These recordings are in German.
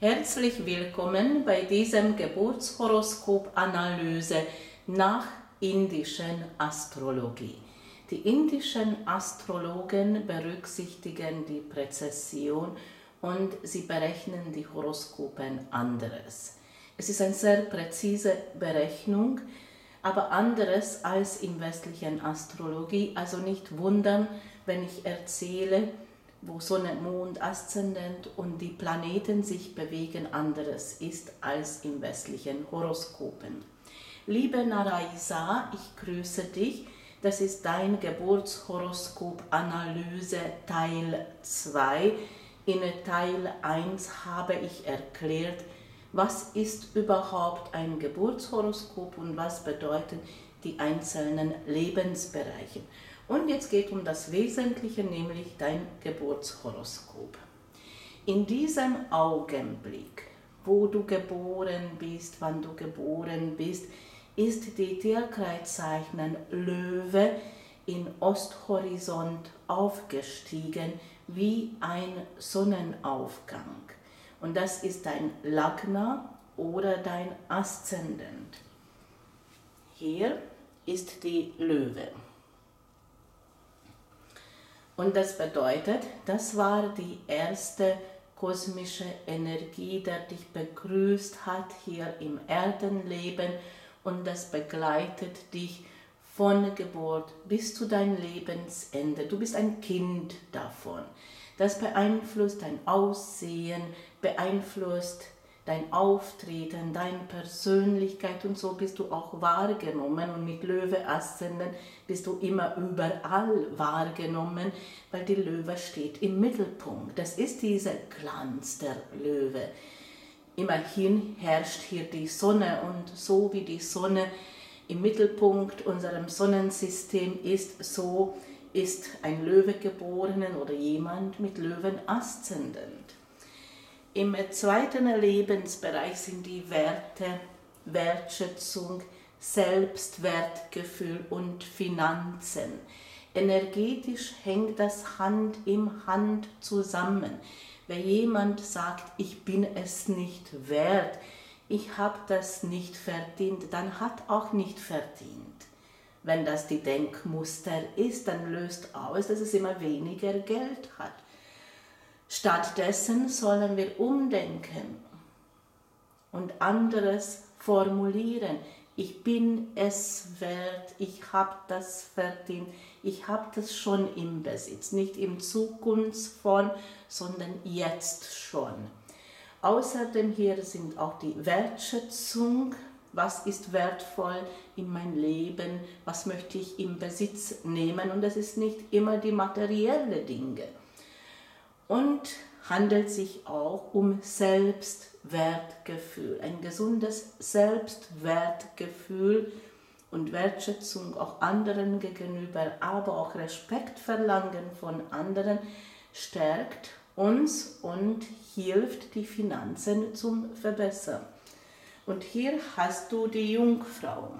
Herzlich willkommen bei diesem Geburtshoroskop-Analyse nach indischen Astrologie. Die indischen Astrologen berücksichtigen die Präzession und sie berechnen die Horoskopen anderes. Es ist eine sehr präzise Berechnung, aber anderes als in westlichen Astrologie. Also nicht wundern, wenn ich erzähle, wo Sonne, Mond, Aszendent und die Planeten sich bewegen, anderes ist als in westlichen Horoskopen. Liebe Naraisa, ich grüße dich. Das ist dein Geburtshoroskop-Analyse Teil 2. In Teil 1 habe ich erklärt, was ist überhaupt ein Geburtshoroskop und was bedeuten die einzelnen Lebensbereiche. Und jetzt geht es um das Wesentliche, nämlich dein Geburtshoroskop. In diesem Augenblick, wo du geboren bist, wann du geboren bist, ist die Tierkreiszeichen Löwe in Osthorizont aufgestiegen wie ein Sonnenaufgang. Und das ist dein Lagna oder dein Aszendent. Hier ist die Löwe. Und das bedeutet, das war die erste kosmische Energie, die dich begrüßt hat hier im Erdenleben, und das begleitet dich von Geburt bis zu deinem Lebensende. Du bist ein Kind davon. Das beeinflusst dein Aussehen, beeinflusst dein Auftreten, deine Persönlichkeit, und so bist du auch wahrgenommen. Und mit Löwe-Aszendent bist du immer überall wahrgenommen, weil die Löwe steht im Mittelpunkt. Das ist dieser Glanz der Löwe. Immerhin herrscht hier die Sonne, und so wie die Sonne im Mittelpunkt unserem Sonnensystem ist, so ist ein Löwe geboren oder jemand mit Löwen-Aszendent. Im zweiten Lebensbereich sind die Werte, Wertschätzung, Selbstwertgefühl und Finanzen. Energetisch hängt das Hand in Hand zusammen. Wenn jemand sagt, ich bin es nicht wert, ich habe das nicht verdient, dann hat auch nicht verdient. Wenn das die Denkmuster ist, dann löst aus, dass es immer weniger Geld hat. Stattdessen sollen wir umdenken und anderes formulieren. Ich bin es wert, ich habe das verdient, ich habe das schon im Besitz, nicht in Zukunftsform, sondern jetzt schon. Außerdem hier sind auch die Wertschätzung, was ist wertvoll in meinem Leben, was möchte ich im Besitz nehmen, und das ist nicht immer die materiellen Dinge. Und handelt sich auch um Selbstwertgefühl, ein gesundes Selbstwertgefühl und Wertschätzung auch anderen gegenüber, aber auch Respekt verlangen von anderen, stärkt uns und hilft, die Finanzen zu verbessern. Und hier hast du die Jungfrau.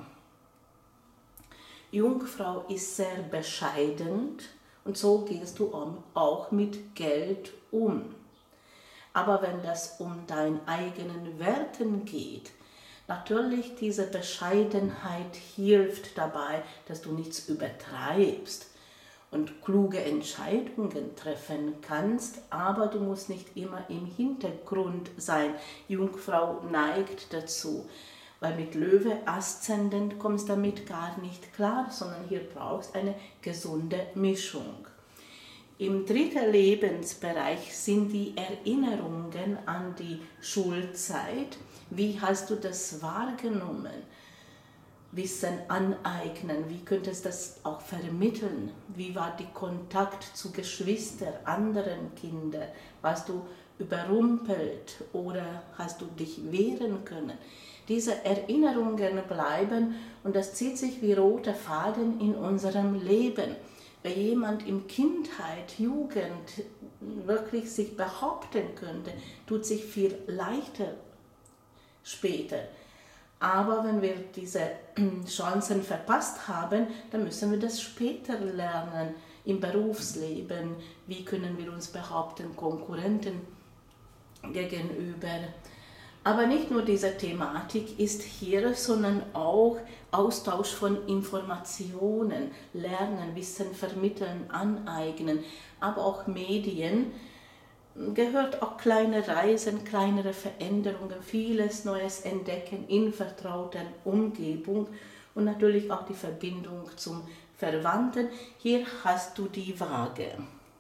Jungfrau ist sehr bescheiden, und so gehst du auch mit Geld um. Aber wenn das um deine eigenen Werten geht, natürlich diese Bescheidenheit hilft dabei, dass du nichts übertreibst und kluge Entscheidungen treffen kannst, aber du musst nicht immer im Hintergrund sein. Jungfrau neigt dazu, weil mit Löwe-Aszendent kommst du damit gar nicht klar, sondern hier brauchst du eine gesunde Mischung. Im dritten Lebensbereich sind die Erinnerungen an die Schulzeit. Wie hast du das wahrgenommen? Wissen aneignen, wie könntest du das auch vermitteln? Wie war der Kontakt zu Geschwistern, anderen Kindern? Warst du überrumpelt oder hast du dich wehren können? Diese Erinnerungen bleiben, und das zieht sich wie roter Faden in unserem Leben. Wenn jemand in Kindheit, Jugend wirklich sich behaupten könnte, tut sich viel leichter später. Aber wenn wir diese Chancen verpasst haben, dann müssen wir das später lernen im Berufsleben. Wie können wir uns behaupten, Konkurrenten gegenüber. Aber nicht nur diese Thematik ist hier, sondern auch Austausch von Informationen, Lernen, Wissen vermitteln, aneignen, aber auch Medien. Gehört auch kleine Reisen, kleinere Veränderungen, vieles Neues entdecken in vertrauter Umgebung und natürlich auch die Verbindung zum Verwandten. Hier hast du die Waage.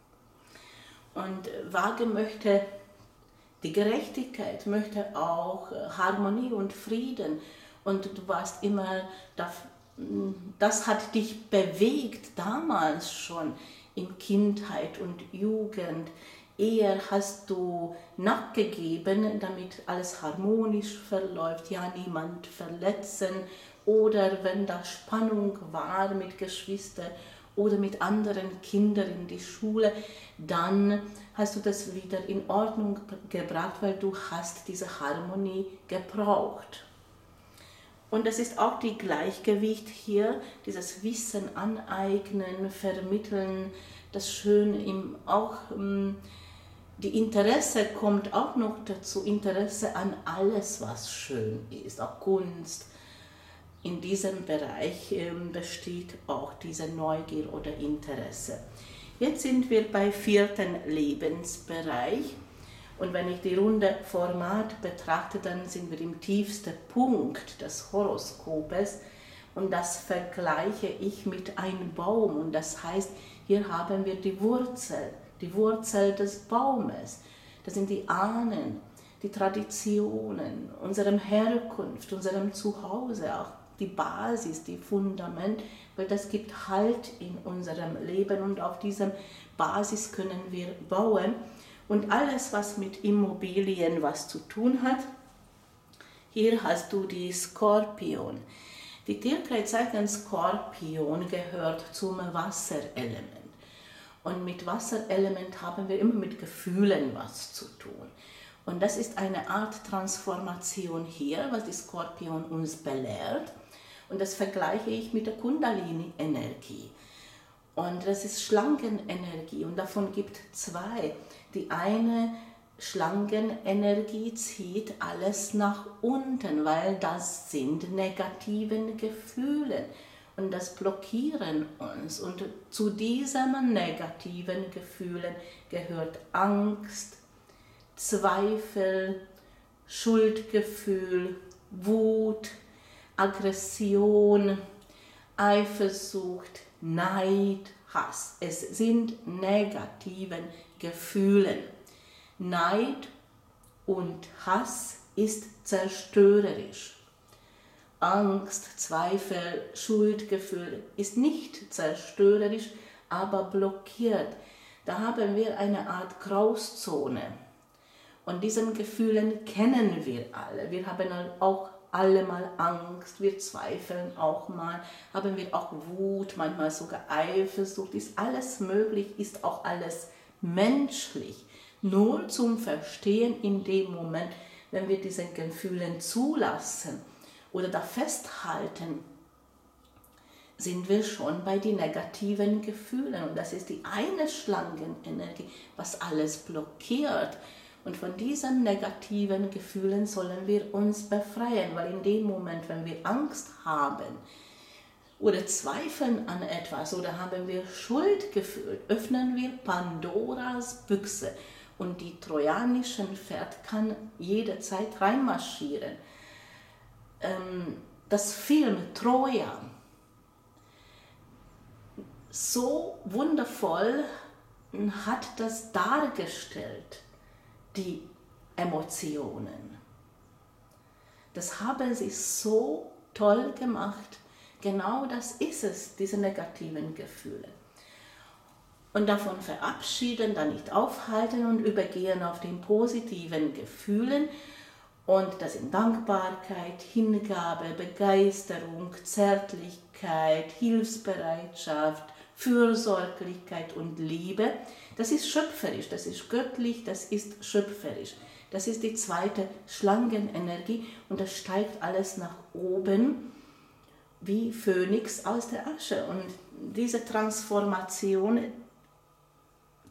Und Waage möchte die Gerechtigkeit, möchte auch Harmonie und Frieden. Und du warst immer, das hat dich bewegt damals schon in Kindheit und Jugend. Eher hast du nachgegeben, damit alles harmonisch verläuft, ja niemand verletzen oder wenn da Spannung war mit Geschwistern oder mit anderen Kindern in die Schule, dann hast du das wieder in Ordnung gebracht, weil du hast diese Harmonie gebraucht. Und es ist auch die Gleichgewicht hier, dieses Wissen aneignen, vermitteln, das Schöne auch die Interesse kommt auch noch dazu, Interesse an alles, was schön ist, auch Kunst. In diesem Bereich besteht auch diese Neugier oder Interesse. Jetzt sind wir bei 4. Lebensbereich und wenn ich die runde Format betrachte, dann sind wir im tiefsten Punkt des Horoskopes und das vergleiche ich mit einem Baum und das heißt, hier haben wir die Wurzel des Baumes. Das sind die Ahnen, die Traditionen, unserem Herkunft, unserem Zuhause, auch die Basis, die Fundament, weil das gibt Halt in unserem Leben und auf diesem Basis können wir bauen. Und alles, was mit Immobilien was zu tun hat, hier hast du die Skorpion. Die Tierkreiszeichen Skorpion gehört zum Wasserelement. Und mit Wasserelement haben wir immer mit Gefühlen was zu tun. Und das ist eine Art Transformation hier, was die Skorpion uns belehrt. Und das vergleiche ich mit der Kundalini-Energie. Und das ist Schlangenenergie und davon gibt es 2. Die eine Schlangenenergie zieht alles nach unten, weil das sind negative Gefühle. Und das blockieren uns. Und zu diesen negativen Gefühlen gehört Angst, Zweifel, Schuldgefühl, Wut, Aggression, Eifersucht, Neid, Hass. Es sind negative Gefühle. Neid und Hass ist zerstörerisch. Angst, Zweifel, Schuldgefühl ist nicht zerstörerisch, aber blockiert. Da haben wir eine Art Grauzone. Und diesen Gefühlen kennen wir alle. Wir haben auch alle mal Angst, wir zweifeln auch mal, haben wir auch Wut, manchmal sogar Eifersucht. Ist alles möglich, ist auch alles menschlich. Nur zum Verstehen in dem Moment, wenn wir diese Gefühle zulassen oder da festhalten, sind wir schon bei den negativen Gefühlen. Und das ist die eine Schlangenenergie, was alles blockiert. Und von diesen negativen Gefühlen sollen wir uns befreien, weil in dem Moment, wenn wir Angst haben oder zweifeln an etwas oder haben wir Schuldgefühl, öffnen wir Pandoras Büchse und die trojanische Pferd kann jederzeit reinmarschieren. Das Film Troja, so wundervoll hat das dargestellt, die Emotionen. Das haben sie so toll gemacht. Genau das ist es, diese negativen Gefühle. Und davon verabschieden, dann nicht aufhalten und übergehen auf den positiven Gefühlen. Und das sind Dankbarkeit, Hingabe, Begeisterung, Zärtlichkeit, Hilfsbereitschaft, Fürsorglichkeit und Liebe. Das ist schöpferisch, das ist göttlich, das ist schöpferisch. Das ist die zweite Schlangenenergie und das steigt alles nach oben wie Phönix aus der Asche. Und diese Transformation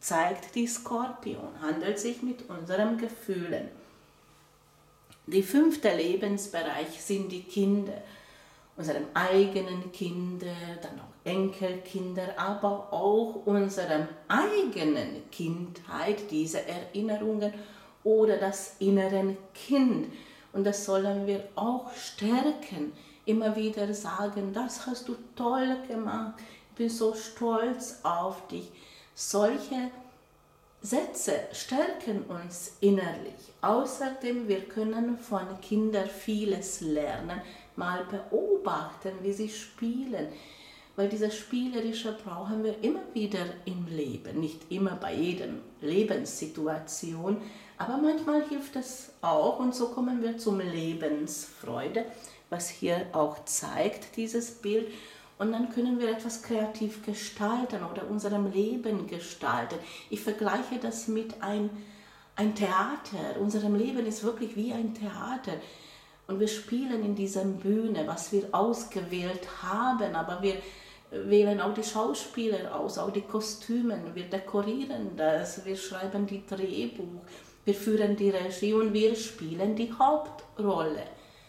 zeigt die Skorpion, handelt sich mit unseren Gefühlen. Der 5. Lebensbereich sind die Kinder, unseren eigenen Kinder, dann auch Enkelkinder, aber auch unserer eigenen Kindheit, diese Erinnerungen oder das innere Kind. Und das sollen wir auch stärken, immer wieder sagen, das hast du toll gemacht, ich bin so stolz auf dich. Solche Sätze stärken uns innerlich. Außerdem, wir können von Kindern vieles lernen, mal beobachten, wie sie spielen. Weil diese Spielerische brauchen wir immer wieder im Leben, nicht immer bei jeder Lebenssituation, aber manchmal hilft es auch und so kommen wir zum Lebensfreude, was hier auch zeigt, dieses Bild. Und dann können wir etwas kreativ gestalten oder unserem Leben gestalten. Ich vergleiche das mit ein Theater. Unserem Leben ist wirklich wie ein Theater. Und wir spielen in dieser Bühne, was wir ausgewählt haben, aber wir wählen auch die Schauspieler aus, auch die Kostüme, wir dekorieren das, wir schreiben die Drehbuch, wir führen die Regie und wir spielen die Hauptrolle.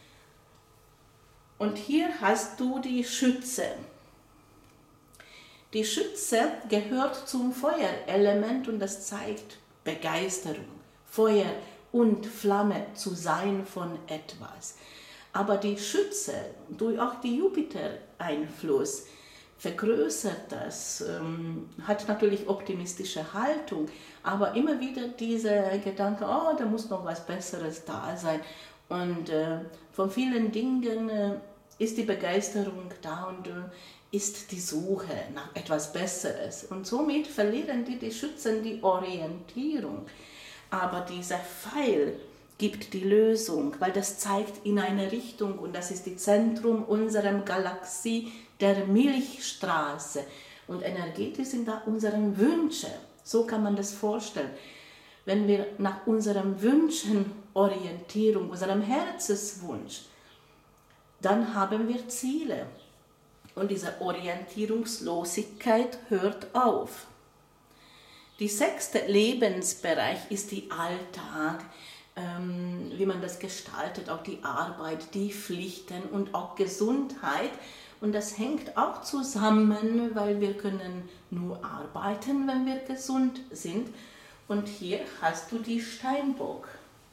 Und hier hast du die Schütze. Die Schütze gehört zum Feuerelement und das zeigt Begeisterung, Feuer und Flamme zu sein von etwas. Aber die Schütze, durch auch die Jupiter-Einfluss, vergrößert das, hat natürlich optimistische Haltung, aber immer wieder dieser Gedanke, oh, da muss noch was Besseres da sein. Und von vielen Dingen ist die Begeisterung da und ist die Suche nach etwas Besseres. Und somit verlieren die Schützen die Orientierung. Aber dieser Pfeil gibt die Lösung, weil das zeigt in eine Richtung und das ist das Zentrum unserer Galaxie, der Milchstraße. Und energetisch sind da unsere Wünsche. So kann man das vorstellen. Wenn wir nach unseren Wünschen Orientierung, unserem Herzenswunsch, dann haben wir Ziele. Und diese Orientierungslosigkeit hört auf. Der 6. Lebensbereich ist der Alltag, wie man das gestaltet, auch die Arbeit, die Pflichten und auch Gesundheit. Und das hängt auch zusammen, weil wir können nur arbeiten, wenn wir gesund sind. Und hier hast du die Steinbock.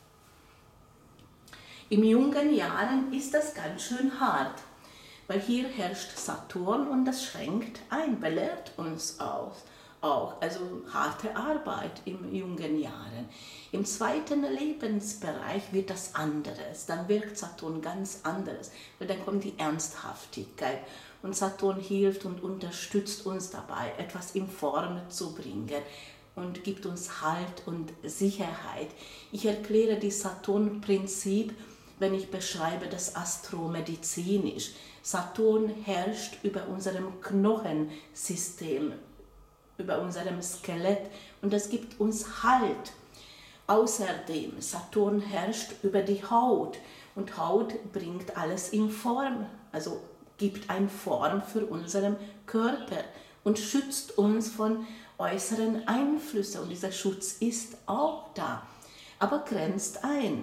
In jungen Jahren ist das ganz schön hart, weil hier herrscht Saturn und das schränkt ein, belehrt uns auch. Also harte Arbeit in jungen Jahren. Im 2. Lebensbereich wird das anderes, dann wirkt Saturn ganz anderes, weil dann kommt die Ernsthaftigkeit und Saturn hilft und unterstützt uns dabei, etwas in Form zu bringen und gibt uns Halt und Sicherheit. Ich erkläre das Saturn-Prinzip, wenn ich beschreibe das astromedizinisch. Saturn herrscht über unserem Knochensystem, über unserem Skelett und das gibt uns Halt. Außerdem, Saturn herrscht über die Haut und Haut bringt alles in Form, also gibt eine Form für unseren Körper und schützt uns von äußeren Einflüssen und dieser Schutz ist auch da, aber grenzt ein.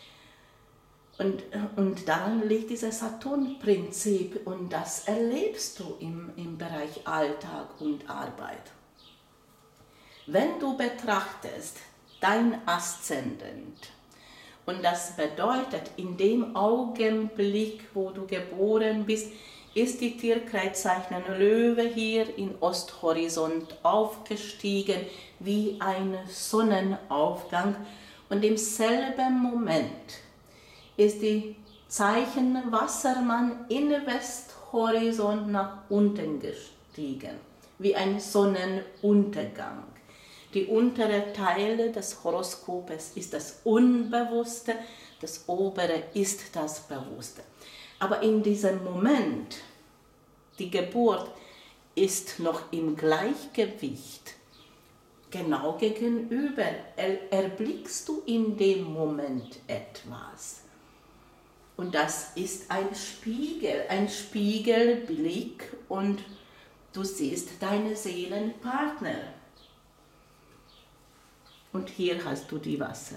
Und daran liegt dieses Saturn-Prinzip und das erlebst du im Bereich Alltag und Arbeit. Wenn du betrachtest dein Aszendent, und das bedeutet, in dem Augenblick, wo du geboren bist, ist die Tierkreiszeichen Löwe hier im Osthorizont aufgestiegen wie ein Sonnenaufgang und im selben Moment ist die Zeichen Wassermann in Westhorizont nach unten gestiegen, wie ein Sonnenuntergang. Die unteren Teile des Horoskopes ist das Unbewusste, das obere ist das Bewusste. Aber in diesem Moment, die Geburt ist noch im Gleichgewicht, genau gegenüber, erblickst du in dem Moment etwas. Und das ist ein Spiegelblick und du siehst deine Seelenpartner. und hier hast du die Wasser.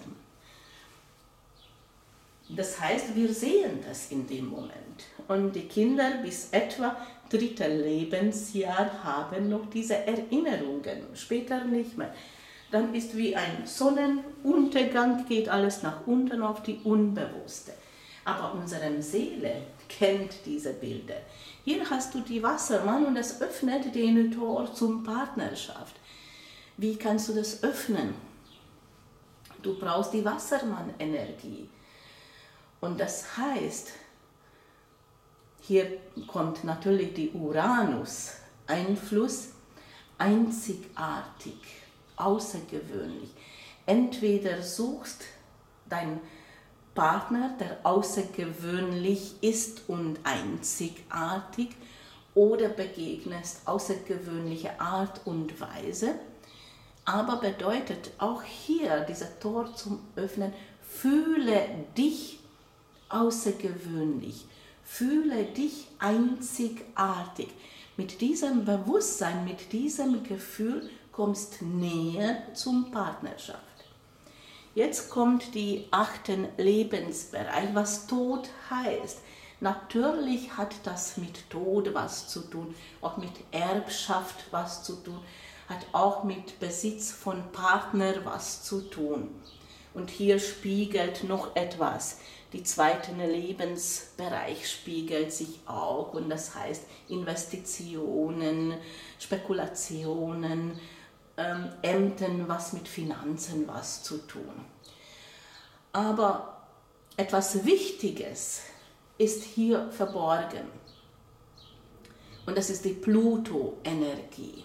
Das heißt, wir sehen das in dem Moment. Und die Kinder bis etwa 3. Lebensjahr haben noch diese Erinnerungen, später nicht mehr. Dann ist wie ein Sonnenuntergang, geht alles nach unten auf die Unbewusste. Aber unsere Seele kennt diese Bilder. Hier hast du die Wassermann und es öffnet den Tor zum Partnerschaft. Wie kannst du das öffnen? Du brauchst die Wassermann-Energie. Und das heißt, hier kommt natürlich die Uranus-Einfluss, einzigartig, außergewöhnlich. Entweder suchst deinen Partner, der außergewöhnlich ist und einzigartig, oder begegnest außergewöhnliche Art und Weise. Aber bedeutet auch hier dieser Tor zum Öffnen, fühle dich außergewöhnlich, fühle dich einzigartig. Mit diesem Bewusstsein, mit diesem Gefühl kommst näher zum Partnerschaft. Jetzt kommt die 8. Lebensbereich, was Tod heißt. Natürlich hat das mit Tod was zu tun, auch mit Erbschaft was zu tun, hat auch mit Besitz von Partner was zu tun. Und hier spiegelt noch etwas. Die 2. Lebensbereich spiegelt sich auch, und das heißt Investitionen, Spekulationen, Ämtern, was mit Finanzen was zu tun. Aber etwas Wichtiges ist hier verborgen, und das ist die Pluto-Energie.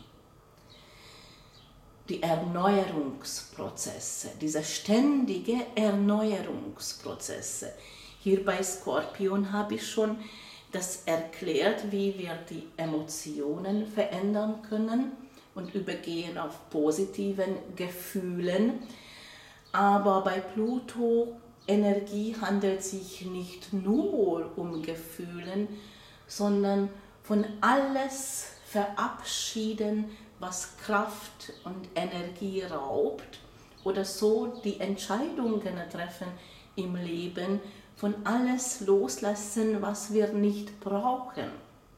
Die Erneuerungsprozesse, diese ständige Erneuerungsprozesse. Hier bei Skorpion habe ich schon das erklärt, wie wir die Emotionen verändern können und übergehen auf positiven Gefühlen. Aber bei Pluto-Energie handelt es sich nicht nur um Gefühlen, sondern von alles verabschieden, was Kraft und Energie raubt, oder so die Entscheidungen treffen im Leben, von alles loslassen, was wir nicht brauchen.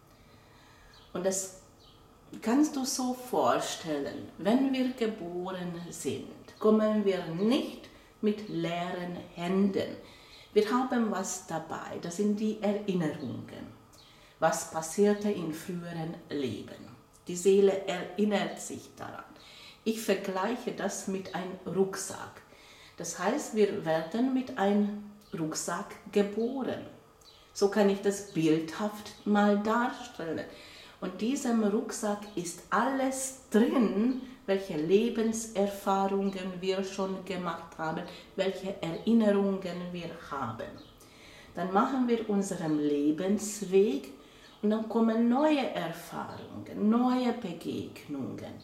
Und das kannst du so vorstellen, wenn wir geboren sind, kommen wir nicht mit leeren Händen. Wir haben was dabei, das sind die Erinnerungen, was passierte in früheren Leben. Die Seele erinnert sich daran. Ich vergleiche das mit einem Rucksack. Das heißt, wir werden mit einem Rucksack geboren. So kann ich das bildhaft mal darstellen. Und diesem Rucksack ist alles drin, welche Lebenserfahrungen wir schon gemacht haben, welche Erinnerungen wir haben. Dann machen wir unseren Lebensweg, und dann kommen neue Erfahrungen, neue Begegnungen,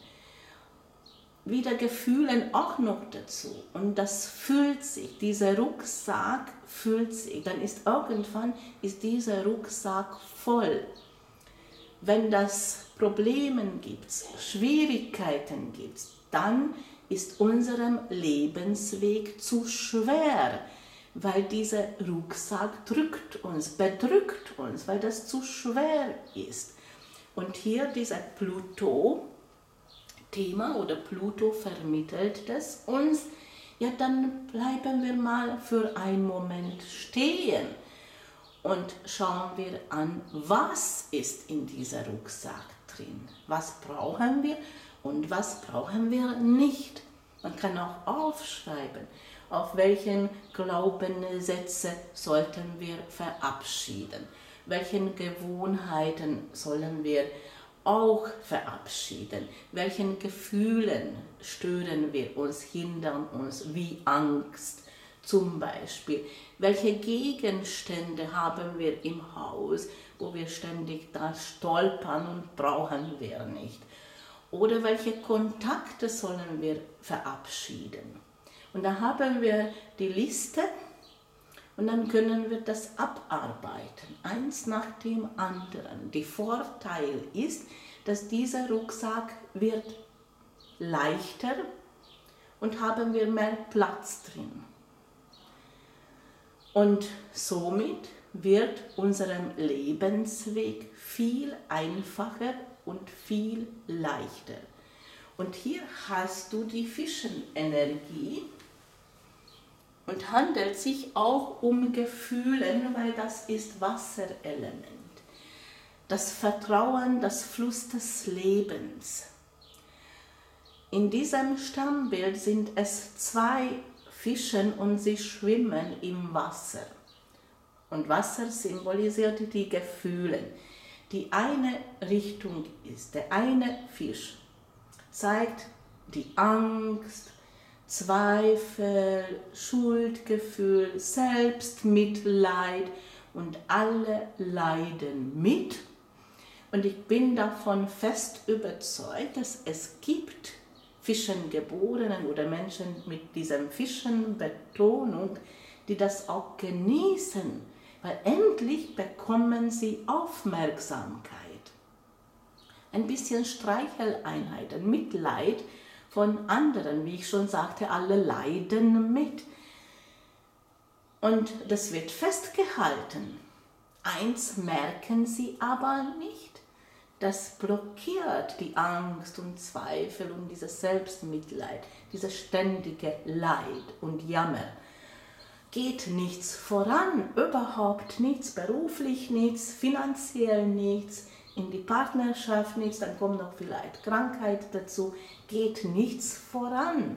wieder Gefühle auch noch dazu. Und das füllt sich, dieser Rucksack füllt sich. Dann ist irgendwann dieser Rucksack voll. Wenn das Probleme gibt, Schwierigkeiten gibt, dann ist unserem Lebensweg zu schwer, weil dieser Rucksack drückt uns, bedrückt uns, weil das zu schwer ist. Und hier dieser Pluto-Thema oder Pluto vermittelt das uns, ja, dann bleiben wir mal für einen Moment stehen und schauen wir an, was ist in dieser Rucksack drin, was brauchen wir und was brauchen wir nicht. Man kann auch aufschreiben, auf welchen Glaubenssätze sollten wir verabschieden, welchen Gewohnheiten sollen wir auch verabschieden, welchen Gefühlen stören wir uns, hindern uns, wie Angst zum Beispiel, welche Gegenstände haben wir im Haus, wo wir ständig da stolpern und brauchen wir nicht, oder welche Kontakte sollen wir verabschieden. Und da haben wir die Liste, und dann können wir das abarbeiten, eins nach dem anderen. Der Vorteil ist, dass dieser Rucksack wird leichter und haben wir mehr Platz drin. Und somit wird unserem Lebensweg viel einfacher und viel leichter. Und hier hast du die Fischenenergie und handelt sich auch um Gefühle, weil das ist Wasserelement. Das Vertrauen, das Fluss des Lebens. In diesem Stammbild sind es 2 Fischen und sie schwimmen im Wasser. Und Wasser symbolisiert die Gefühle. Die eine Richtung ist, der eine Fisch zeigt die Angst, Zweifel, Schuldgefühl, Selbstmitleid und alle leiden mit. Und ich bin davon fest überzeugt, dass es gibt Fischengeborenen oder Menschen mit diesem Fischenbetonung, die das auch genießen, weil endlich bekommen sie Aufmerksamkeit. Ein bisschen Streicheleinheiten, Mitleid von anderen, wie ich schon sagte, alle leiden mit. Und das wird festgehalten. Eins merken sie aber nicht. Das blockiert die Angst und Zweifel und dieses Selbstmitleid, dieses ständige Leid und Jammer. Geht nichts voran, überhaupt nichts, beruflich nichts, finanziell nichts, in die Partnerschaft nichts, dann kommt noch vielleicht Krankheit dazu, geht nichts voran.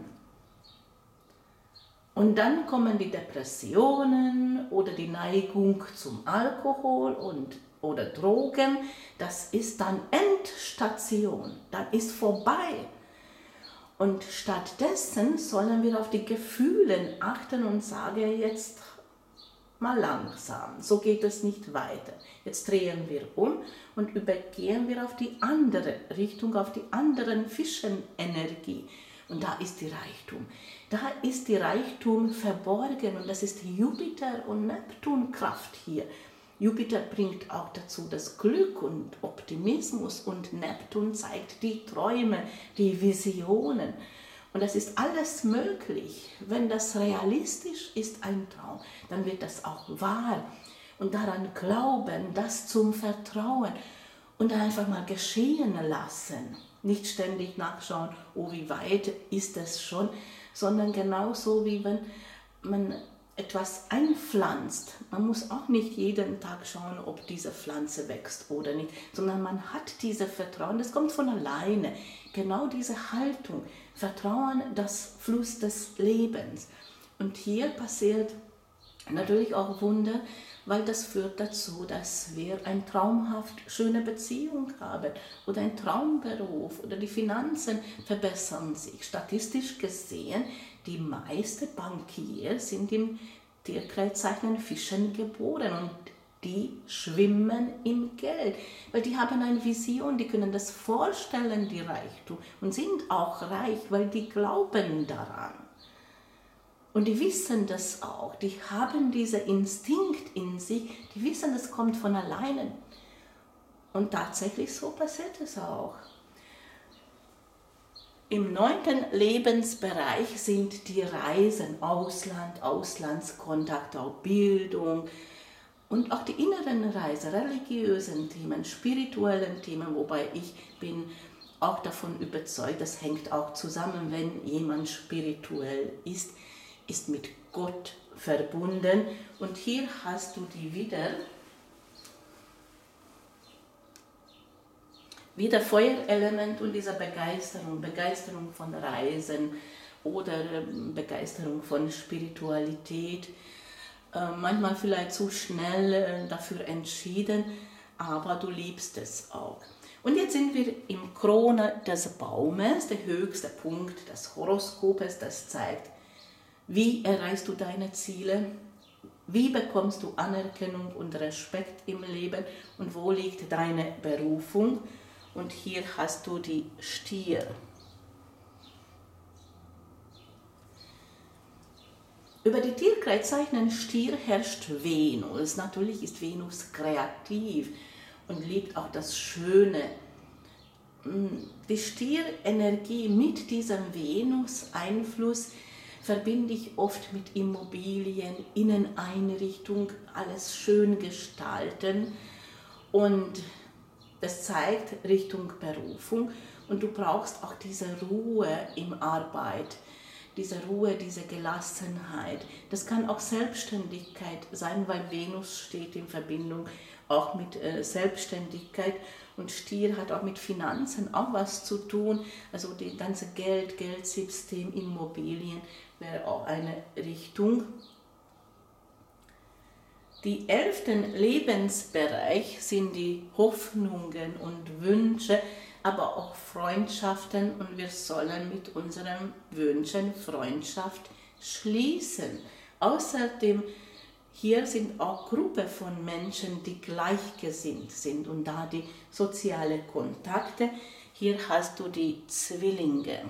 Und dann kommen die Depressionen oder die Neigung zum Alkohol oder Drogen, das ist dann Endstation, dann ist vorbei. Und stattdessen sollen wir auf die Gefühle achten und sagen, jetzt mal langsam, so geht es nicht weiter. Jetzt drehen wir um und übergehen wir auf die andere Richtung, auf die anderen Fischenenergie. Und da ist die Reichtum. Da ist die Reichtum verborgen und das ist Jupiter- und Neptunkraft hier. Jupiter bringt auch dazu das Glück und Optimismus und Neptun zeigt die Träume, die Visionen. Und das ist alles möglich. Wenn das realistisch ist, ein Traum, dann wird das auch wahr. Und daran glauben, das zum Vertrauen und einfach mal geschehen lassen. Nicht ständig nachschauen, oh, wie weit ist es schon, sondern genauso wie wenn man etwas einpflanzt. Man muss auch nicht jeden Tag schauen, ob diese Pflanze wächst oder nicht, sondern man hat dieses Vertrauen, das kommt von alleine. Genau diese Haltung, Vertrauen, das Fluss des Lebens. Und hier passiert natürlich auch Wunder, weil das führt dazu, dass wir eine traumhaft schöne Beziehung haben oder einen Traumberuf oder die Finanzen verbessern sich. Statistisch gesehen, die meisten Bankier sind im Tierkreiszeichen Fischen geboren und die schwimmen im Geld, weil die haben eine Vision, die können das vorstellen, die Reichtum, und sind auch reich, weil die glauben daran. Und die wissen das auch, die haben diesen Instinkt in sich, die wissen, das kommt von alleine. Und tatsächlich so passiert es auch. Im 9. Lebensbereich sind die Reisen, Ausland, Auslandskontakt, auch Bildung und auch die inneren Reisen, religiösen Themen, spirituellen Themen, wobei ich bin auch davon überzeugt, das hängt auch zusammen, wenn jemand spirituell ist mit Gott verbunden. Und hier hast du die wieder Feuerelement und diese Begeisterung von Reisen oder Begeisterung von Spiritualität. Manchmal vielleicht zu schnell dafür entschieden, aber du liebst es auch. Und jetzt sind wir im Krone des Baumes, der höchste Punkt des Horoskopes, das zeigt, wie erreichst du deine Ziele, wie bekommst du Anerkennung und Respekt im Leben und wo liegt deine Berufung. Und hier hast du die Stier. Über die Tierkreiszeichen Stier herrscht Venus. Natürlich ist Venus kreativ und liebt auch das Schöne. die Stierenergie mit diesem Venus-Einfluss verbinde ich oft mit Immobilien, Inneneinrichtung, alles schön gestalten, und das zeigt Richtung Berufung, und du brauchst auch diese Ruhe im Arbeit, diese Ruhe, diese Gelassenheit. Das kann auch Selbstständigkeit sein, weil Venus steht in Verbindung auch mit Selbstständigkeit, und Stier hat auch mit Finanzen auch was zu tun. Also die ganze Geldsystem, Immobilien wäre auch eine Richtung. Die 11. Lebensbereich sind die Hoffnungen und Wünsche, aber auch Freundschaften, und wir sollen mit unseren Wünschen Freundschaft schließen. Außerdem hier sind auch Gruppen von Menschen, die gleichgesinnt sind, und da die sozialen Kontakte. Hier hast du die Zwillinge,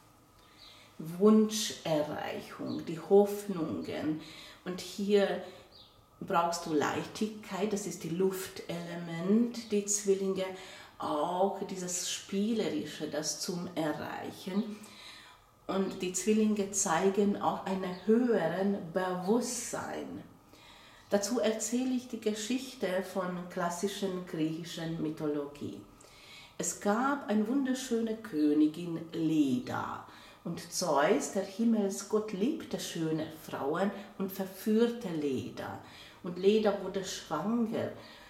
Wunscherreichung, die Hoffnungen, und hier brauchst du Leichtigkeit, das ist die Luftelement, die Zwillinge, auch dieses Spielerische, das zum Erreichen. Und die Zwillinge zeigen auch einen höheren Bewusstsein. Dazu erzähle ich die Geschichte von klassischen griechischen Mythologie. Es gab eine wunderschöne Königin Leda, und Zeus, der Himmelsgott, liebte schöne Frauen und verführte Leda. Und Leda wurde schwanger.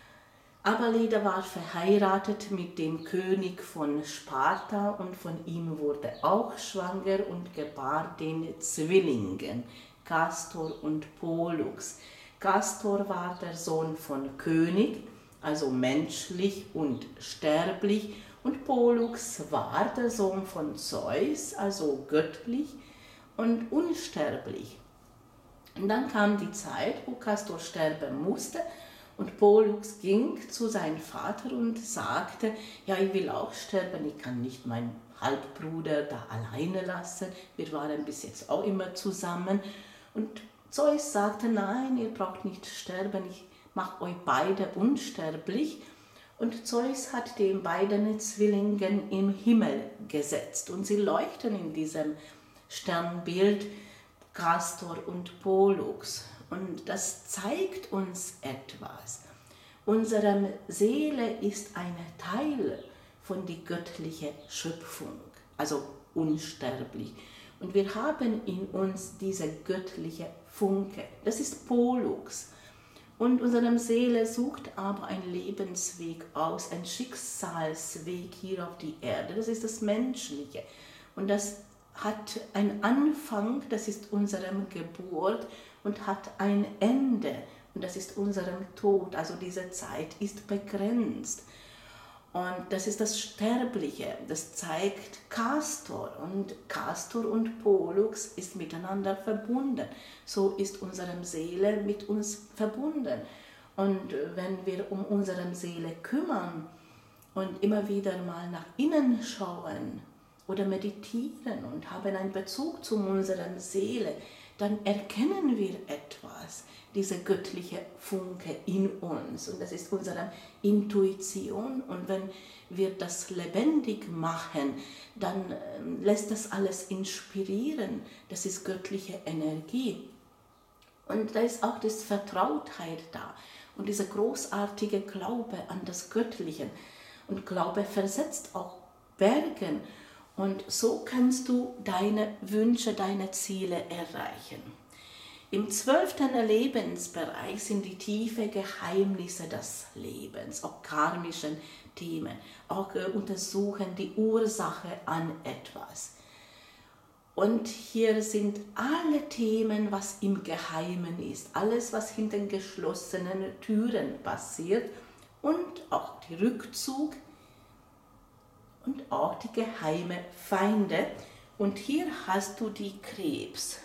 Aber Leda war verheiratet mit dem König von Sparta, und von ihm wurde auch schwanger und gebar den Zwillingen, Kastor und Pollux. Kastor war der Sohn von König, also menschlich und sterblich, und Pollux war der Sohn von Zeus, also göttlich und unsterblich. Und dann kam die Zeit, wo Kastor sterben musste, und Pollux ging zu seinem Vater und sagte, ja, ich will auch sterben, ich kann nicht meinen Halbbruder da alleine lassen, wir waren bis jetzt auch immer zusammen. Und Zeus sagte, nein, ihr braucht nicht sterben, ich mache euch beide unsterblich. Und Zeus hat den beiden Zwillingen im Himmel gesetzt, und sie leuchten in diesem Sternbild Kastor und Pollux. Und das zeigt uns etwas. Unsere Seele ist ein Teil von der göttlichen Schöpfung, also unsterblich. Und wir haben in uns diese göttliche Funke, das ist Pollux. Und unsere Seele sucht aber einen Lebensweg aus, einen Schicksalsweg hier auf die Erde. Das ist das Menschliche. Und das hat einen Anfang, das ist unsere Geburt, und hat ein Ende, und das ist unserem Tod. Also diese Zeit ist begrenzt. Und das ist das Sterbliche, das zeigt Kastor, und Kastor und Pollux ist miteinander verbunden. So ist unsere Seele mit uns verbunden. Und wenn wir um unsere Seele kümmern und immer wieder mal nach innen schauen oder meditieren und haben einen Bezug zu unserer Seele, dann erkennen wir etwas, diese göttliche Funke in uns, und das ist unsere Intuition, und wenn wir das lebendig machen, dann lässt das alles inspirieren, das ist göttliche Energie. Und da ist auch die Vertrautheit da und dieser großartige Glaube an das Göttliche, und Glaube versetzt auch Bergen. Und so kannst du deine Wünsche, deine Ziele erreichen. Im 12. Lebensbereich sind die tiefen Geheimnisse des Lebens, auch karmischen Themen, auch untersuchen die Ursache an etwas. Und hier sind alle Themen, was im Geheimen ist, alles, was hinter geschlossenen Türen passiert, und auch der Rückzug, und auch die geheimen Feinde. Und hier hast du die Krebs.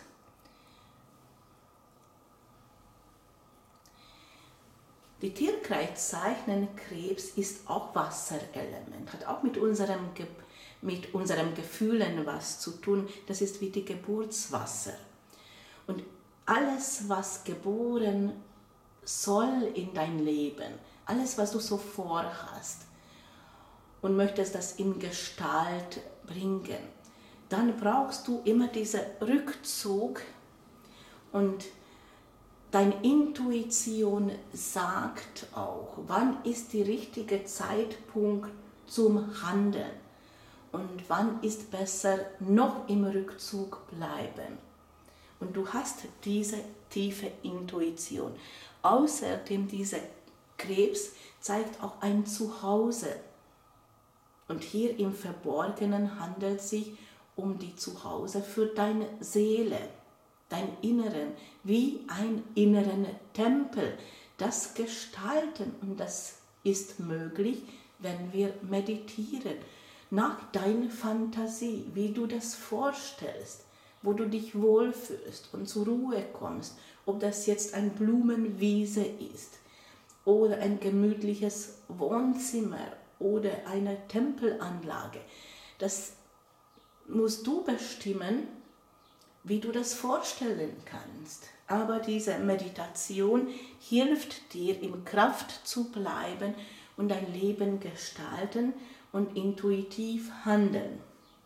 Die Tierkreiszeichen Krebs ist auch Wasserelement, hat auch mit unserem Gefühlen was zu tun. Das ist wie die Geburtswasser. Und alles, was geboren soll in dein Leben, alles, was du so vorhast, und möchtest das in Gestalt bringen, dann brauchst du immer diesen Rückzug und deine Intuition sagt auch, wann ist der richtige Zeitpunkt zum Handeln und wann ist besser noch im Rückzug bleiben. Und du hast diese tiefe Intuition. Außerdem dieser Krebs zeigt auch ein Zuhause. Und hier im Verborgenen handelt es sich um die Zuhause für deine Seele, dein Inneren, wie ein inneren Tempel, das gestalten. Und das ist möglich, wenn wir meditieren, nach deiner Fantasie, wie du das vorstellst, wo du dich wohlfühlst und zur Ruhe kommst, ob das jetzt eine Blumenwiese ist oder ein gemütliches Wohnzimmer oder eine Tempelanlage. Das musst du bestimmen, wie du das vorstellen kannst. Aber diese Meditation hilft dir, in Kraft zu bleiben und dein Leben gestalten und intuitiv handeln.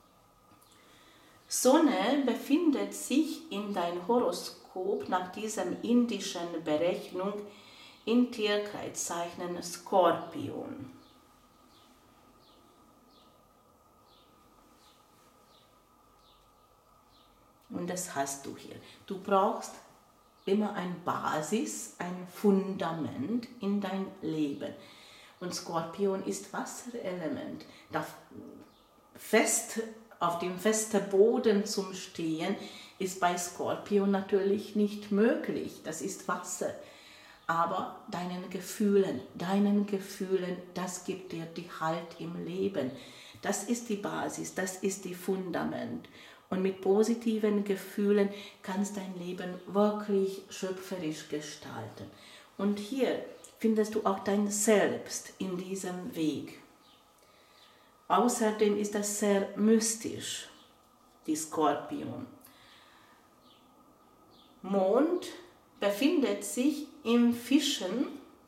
Sonne befindet sich in deinem Horoskop nach diesem indischen Berechnung in Tierkreiszeichen Skorpion. Und das hast du hier. Du brauchst immer eine Basis, ein Fundament in dein Leben. Und Skorpion ist Wasserelement. Auf dem festen Boden zum Stehen ist bei Skorpion natürlich nicht möglich. Das ist Wasser. Aber deinen Gefühlen, das gibt dir die Halt im Leben. Das ist die Basis, das ist die Fundament. Und mit positiven Gefühlen kannst dein Leben wirklich schöpferisch gestalten. Und hier findest du auch dein Selbst in diesem Weg. Außerdem ist das sehr mystisch, die Skorpion. Mond befindet sich im Fischen.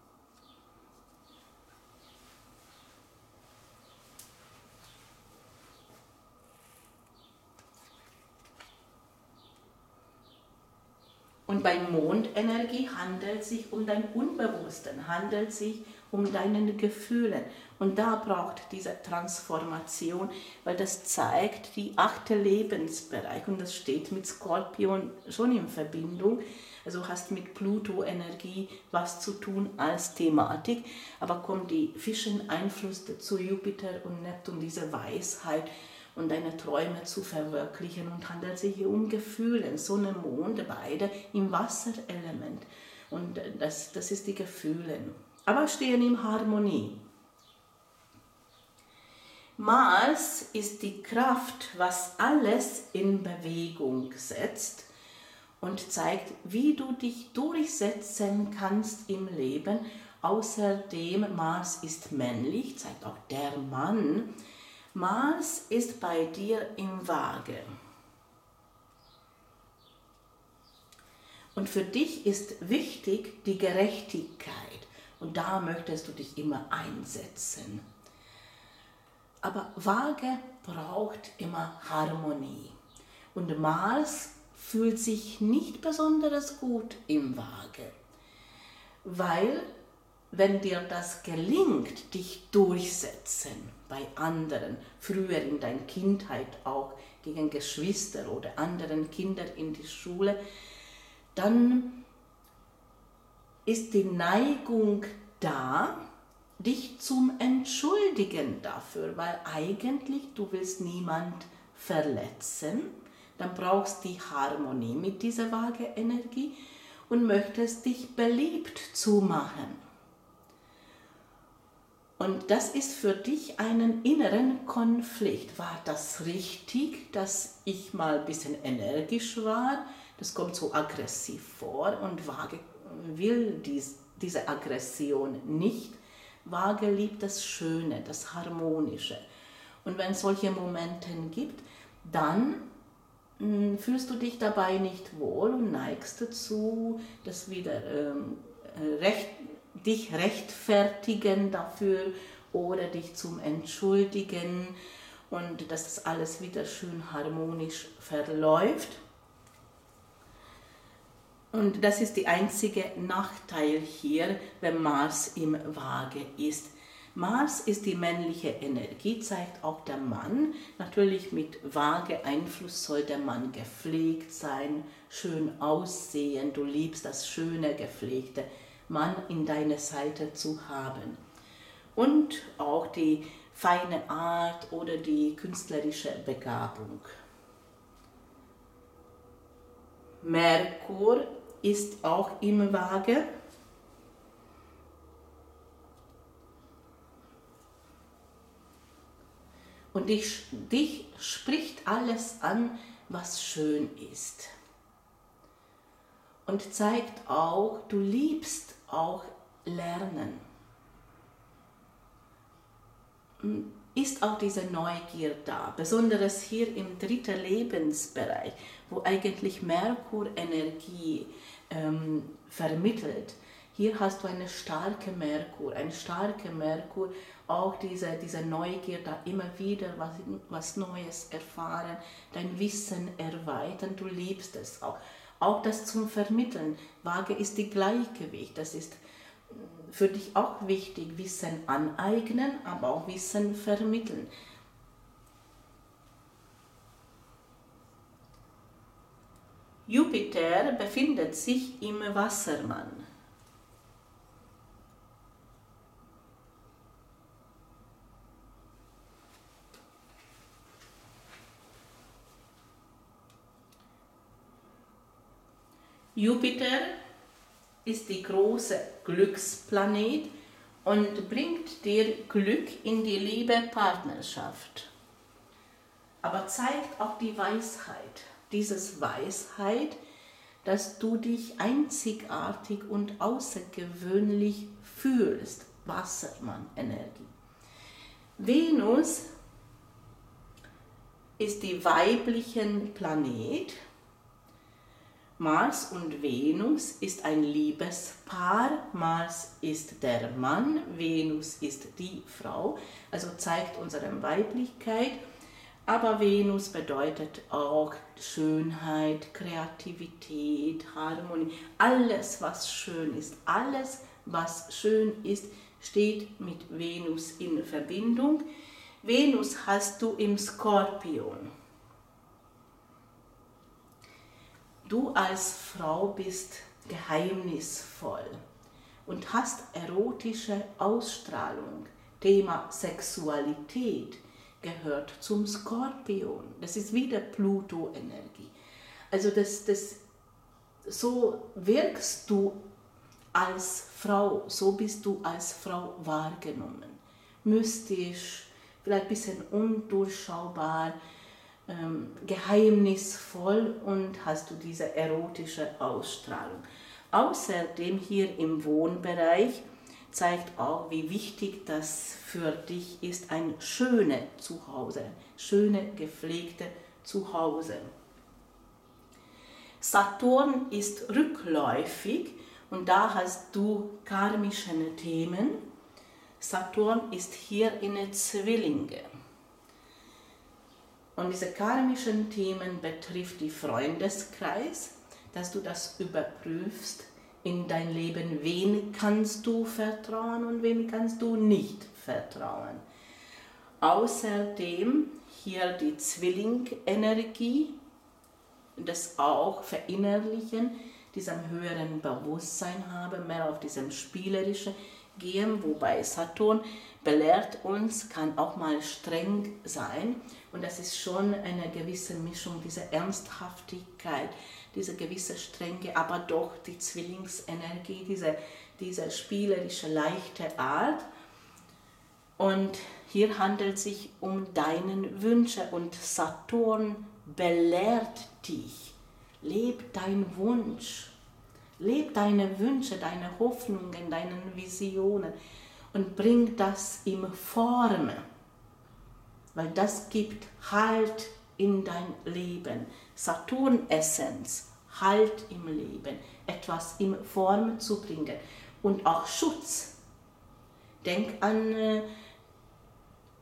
Und bei Mondenergie handelt es sich um dein Unbewussten, handelt es sich um deine Gefühle. Und da braucht diese Transformation, weil das zeigt die 8. Lebensbereich und das steht mit Skorpion schon in Verbindung. Also hast mit Pluto-Energie was zu tun als Thematik, aber kommt die Fischen Einfluss zu Jupiter und Neptun, diese Weisheit und deine Träume zu verwirklichen und handelt sich hier um Gefühle, Sonne, Mond, beide im Wasserelement. Und das ist die Gefühle. Aber stehen in Harmonie. Mars ist die Kraft, was alles in Bewegung setzt und zeigt, wie du dich durchsetzen kannst im Leben. Außerdem, Mars ist männlich, zeigt auch der Mann. Mars ist bei dir im Waage. Und für dich ist wichtig die Gerechtigkeit. Und da möchtest du dich immer einsetzen. Aber Waage braucht immer Harmonie. Und Mars fühlt sich nicht besonders gut im Waage. Weil, wenn dir das gelingt, dich durchsetzen bei anderen, früher in deiner Kindheit auch gegen Geschwister oder anderen Kinder in die Schule, dann ist die Neigung da, dich zum Entschuldigen dafür, weil eigentlich du willst niemand verletzen, dann brauchst du die Harmonie mit dieser Waage-Energie und möchtest dich beliebt zu machen. Und das ist für dich einen inneren Konflikt. War das richtig, dass ich mal ein bisschen energisch war? Das kommt so aggressiv vor und Waage will diese Aggression nicht. Waage liebt das Schöne, das Harmonische. Und wenn es solche Momente gibt, dann fühlst du dich dabei nicht wohl und neigst dazu, das wieder dich rechtfertigen dafür oder dich zum Entschuldigen und dass das alles wieder schön harmonisch verläuft. Und das ist der einzige Nachteil hier, wenn Mars im Waage ist. Mars ist die männliche Energie, zeigt auch der Mann. Natürlich mit Waage-Einfluss soll der Mann gepflegt sein, schön aussehen. Du liebst das schöne, gepflegte Mann in deiner Seite zu haben. Und auch die feine Art oder die künstlerische Begabung. Merkur ist auch im Waage. Und dich spricht alles an, was schön ist. Und zeigt auch, du liebst auch Lernen. Ist auch diese Neugier da, besonders hier im dritten Lebensbereich, wo eigentlich Merkur Energie vermittelt. Hier hast du eine starke Merkur, auch diese Neugier, da immer wieder was Neues erfahren, dein Wissen erweitern, du liebst es auch. Auch das zum Vermitteln. Waage ist die Gleichgewicht, das ist für dich auch wichtig, Wissen aneignen, aber auch Wissen vermitteln. Jupiter befindet sich im Wassermann. Jupiter ist die große Glücksplanet und bringt dir Glück in die Liebe-Partnerschaft. Aber zeigt auch die Weisheit, dieses Weisheit, dass du dich einzigartig und außergewöhnlich fühlst, Wassermann-Energie. Venus ist die weiblichen Planet. Mars und Venus ist ein Liebespaar. Mars ist der Mann, Venus ist die Frau, also zeigt unsere Weiblichkeit. Aber Venus bedeutet auch Schönheit, Kreativität, Harmonie. Alles, was schön ist, steht mit Venus in Verbindung. Venus hast du im Skorpion. Du als Frau bist geheimnisvoll und hast erotische Ausstrahlung. Thema Sexualität gehört zum Skorpion. Das ist wieder Pluto-Energie. Also so wirkst du als Frau, so bist du als Frau wahrgenommen. Mystisch, vielleicht ein bisschen undurchschaubar, geheimnisvoll und hast du diese erotische Ausstrahlung. Außerdem hier im Wohnbereich zeigt auch, wie wichtig das für dich ist, ein schönes Zuhause, schöne gepflegte Zuhause. Saturn ist rückläufig und da hast du karmische Themen. Saturn ist hier in Zwillinge. Und diese karmischen Themen betrifft die Freundeskreis, dass du das überprüfst in dein Leben, wen kannst du vertrauen und wen kannst du nicht vertrauen. Außerdem hier die Zwillingenergie, das auch verinnerlichen, diesem höheren Bewusstsein haben, mehr auf diesem spielerischen gehen, wobei Saturn belehrt uns, kann auch mal streng sein und das ist schon eine gewisse Mischung, diese Ernsthaftigkeit, diese gewisse Strenge, aber doch die Zwillingsenergie, diese spielerische, leichte Art. Und hier handelt es sich um deinen Wünsche und Saturn belehrt dich. Leb deinen Wunsch, leb deine Wünsche, deine Hoffnungen, deine Visionen und bring das in Form, weil das gibt Halt in dein Leben. Saturn-Essenz, Halt im Leben, etwas in Form zu bringen und auch Schutz. Denk an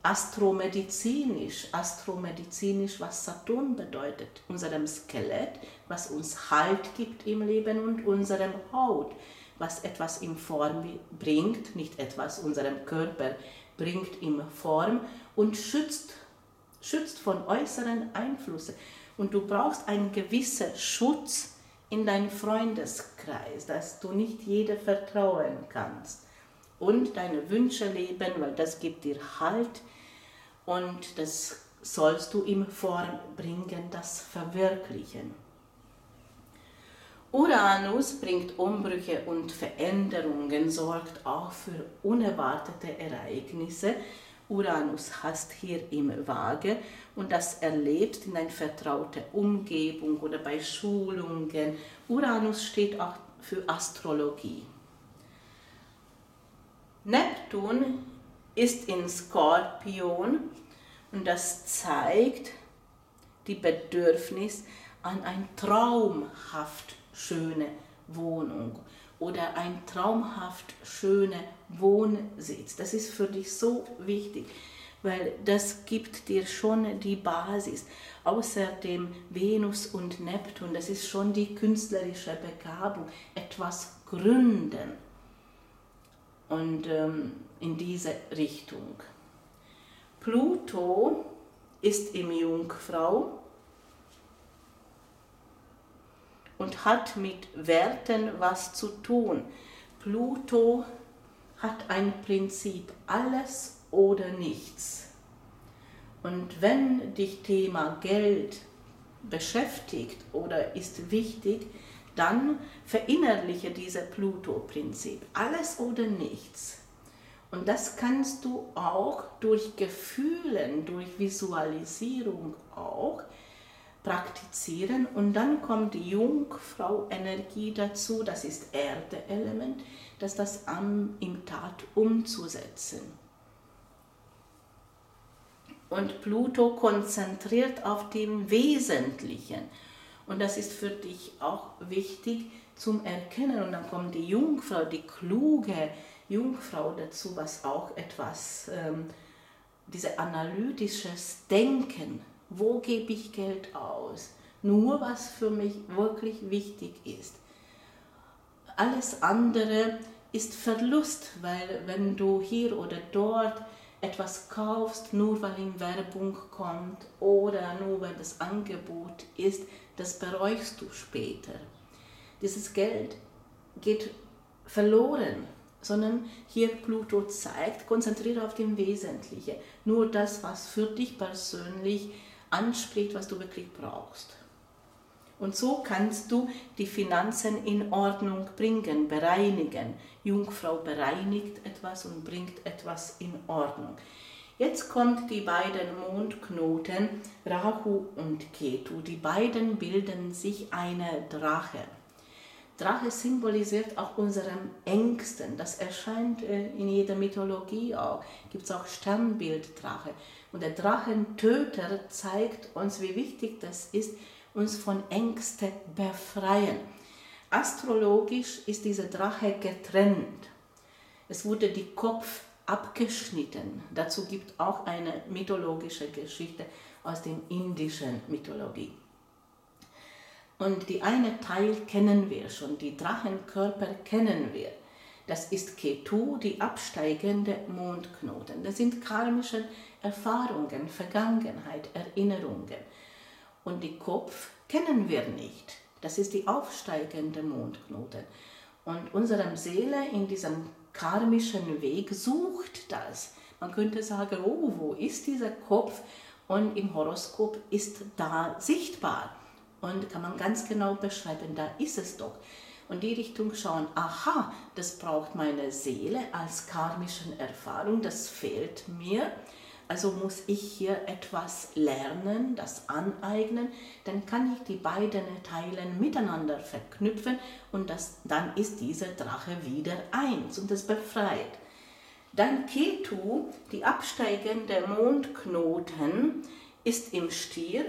astromedizinisch, was Saturn bedeutet, unserem Skelett, was uns Halt gibt im Leben und unserem Haut, was etwas in Form bringt, nicht etwas, unserem Körper bringt in Form und schützt von äußeren Einflüssen. Und du brauchst einen gewissen Schutz in deinem Freundeskreis, dass du nicht jedem vertrauen kannst. Und deine Wünsche leben, weil das gibt dir Halt und das sollst du in Form bringen, das verwirklichen. Uranus bringt Umbrüche und Veränderungen, sorgt auch für unerwartete Ereignisse. Uranus hast hier im Waage und das erlebst in einer vertrauten Umgebung oder bei Schulungen. Uranus steht auch für Astrologie. Neptun ist in Skorpion und das zeigt die Bedürfnis an eine traumhaft schöne Wohnung oder ein traumhaft schöner Wohnsitz. Das ist für dich so wichtig, weil das gibt dir schon die Basis. Außerdem Venus und Neptun, das ist schon die künstlerische Begabung, etwas gründen. Und in diese Richtung. Pluto ist im Jungfrau und hat mit Werten was zu tun. Pluto hat ein Prinzip, alles oder nichts. Und wenn dich Thema Geld beschäftigt oder ist wichtig, dann verinnerliche dieses Pluto-Prinzip, alles oder nichts. Und das kannst du auch durch Gefühlen, durch Visualisierung auch praktizieren. Und dann kommt die Jungfrau-Energie dazu, das ist Erde-Element, das im Tat umzusetzen. Und Pluto konzentriert auf dem Wesentlichen. Und das ist für dich auch wichtig zum Erkennen. Und dann kommt die Jungfrau, die kluge Jungfrau dazu, was auch etwas, dieses analytisches Denken, wo gebe ich Geld aus? Nur was für mich wirklich wichtig ist. Alles andere ist Verlust, weil wenn du hier oder dort etwas kaufst, nur weil in Werbung kommt oder nur weil das Angebot ist, das bereust du später. Dieses Geld geht verloren, sondern hier Pluto zeigt, konzentriere auf dem Wesentlichen, nur das, was für dich persönlich anspricht, was du wirklich brauchst. Und so kannst du die Finanzen in Ordnung bringen, bereinigen. Jungfrau bereinigt etwas und bringt etwas in Ordnung. Jetzt kommt die beiden Mondknoten, Rahu und Ketu. Die beiden bilden sich eine Drache. Drache symbolisiert auch unseren Ängsten. Das erscheint in jeder Mythologie auch. Gibt es auch Sternbild Drache. Und der Drachentöter zeigt uns, wie wichtig das ist, uns von Ängsten befreien. Astrologisch ist dieser Drache getrennt. Es wurde der Kopf abgeschnitten. Dazu gibt es auch eine mythologische Geschichte aus der indischen Mythologie. Und die eine Teil kennen wir schon, die Drachenkörper kennen wir. Das ist Ketu, die absteigende Mondknoten. Das sind karmische Erfahrungen, Vergangenheit, Erinnerungen. Und den Kopf kennen wir nicht. Das ist die aufsteigende Mondknoten. Und unsere Seele in diesem karmischen Weg sucht das. Man könnte sagen, oh, wo ist dieser Kopf? Und im Horoskop ist da sichtbar. Und kann man ganz genau beschreiben, da ist es doch. Und die Richtung schauen, aha, das braucht meine Seele als karmische Erfahrung, das fehlt mir. Also muss ich hier etwas lernen, das aneignen, dann kann ich die beiden Teile miteinander verknüpfen und dann ist dieser Drache wieder eins und das befreit. Dann Ketu, die absteigende Mondknoten, ist im Stier.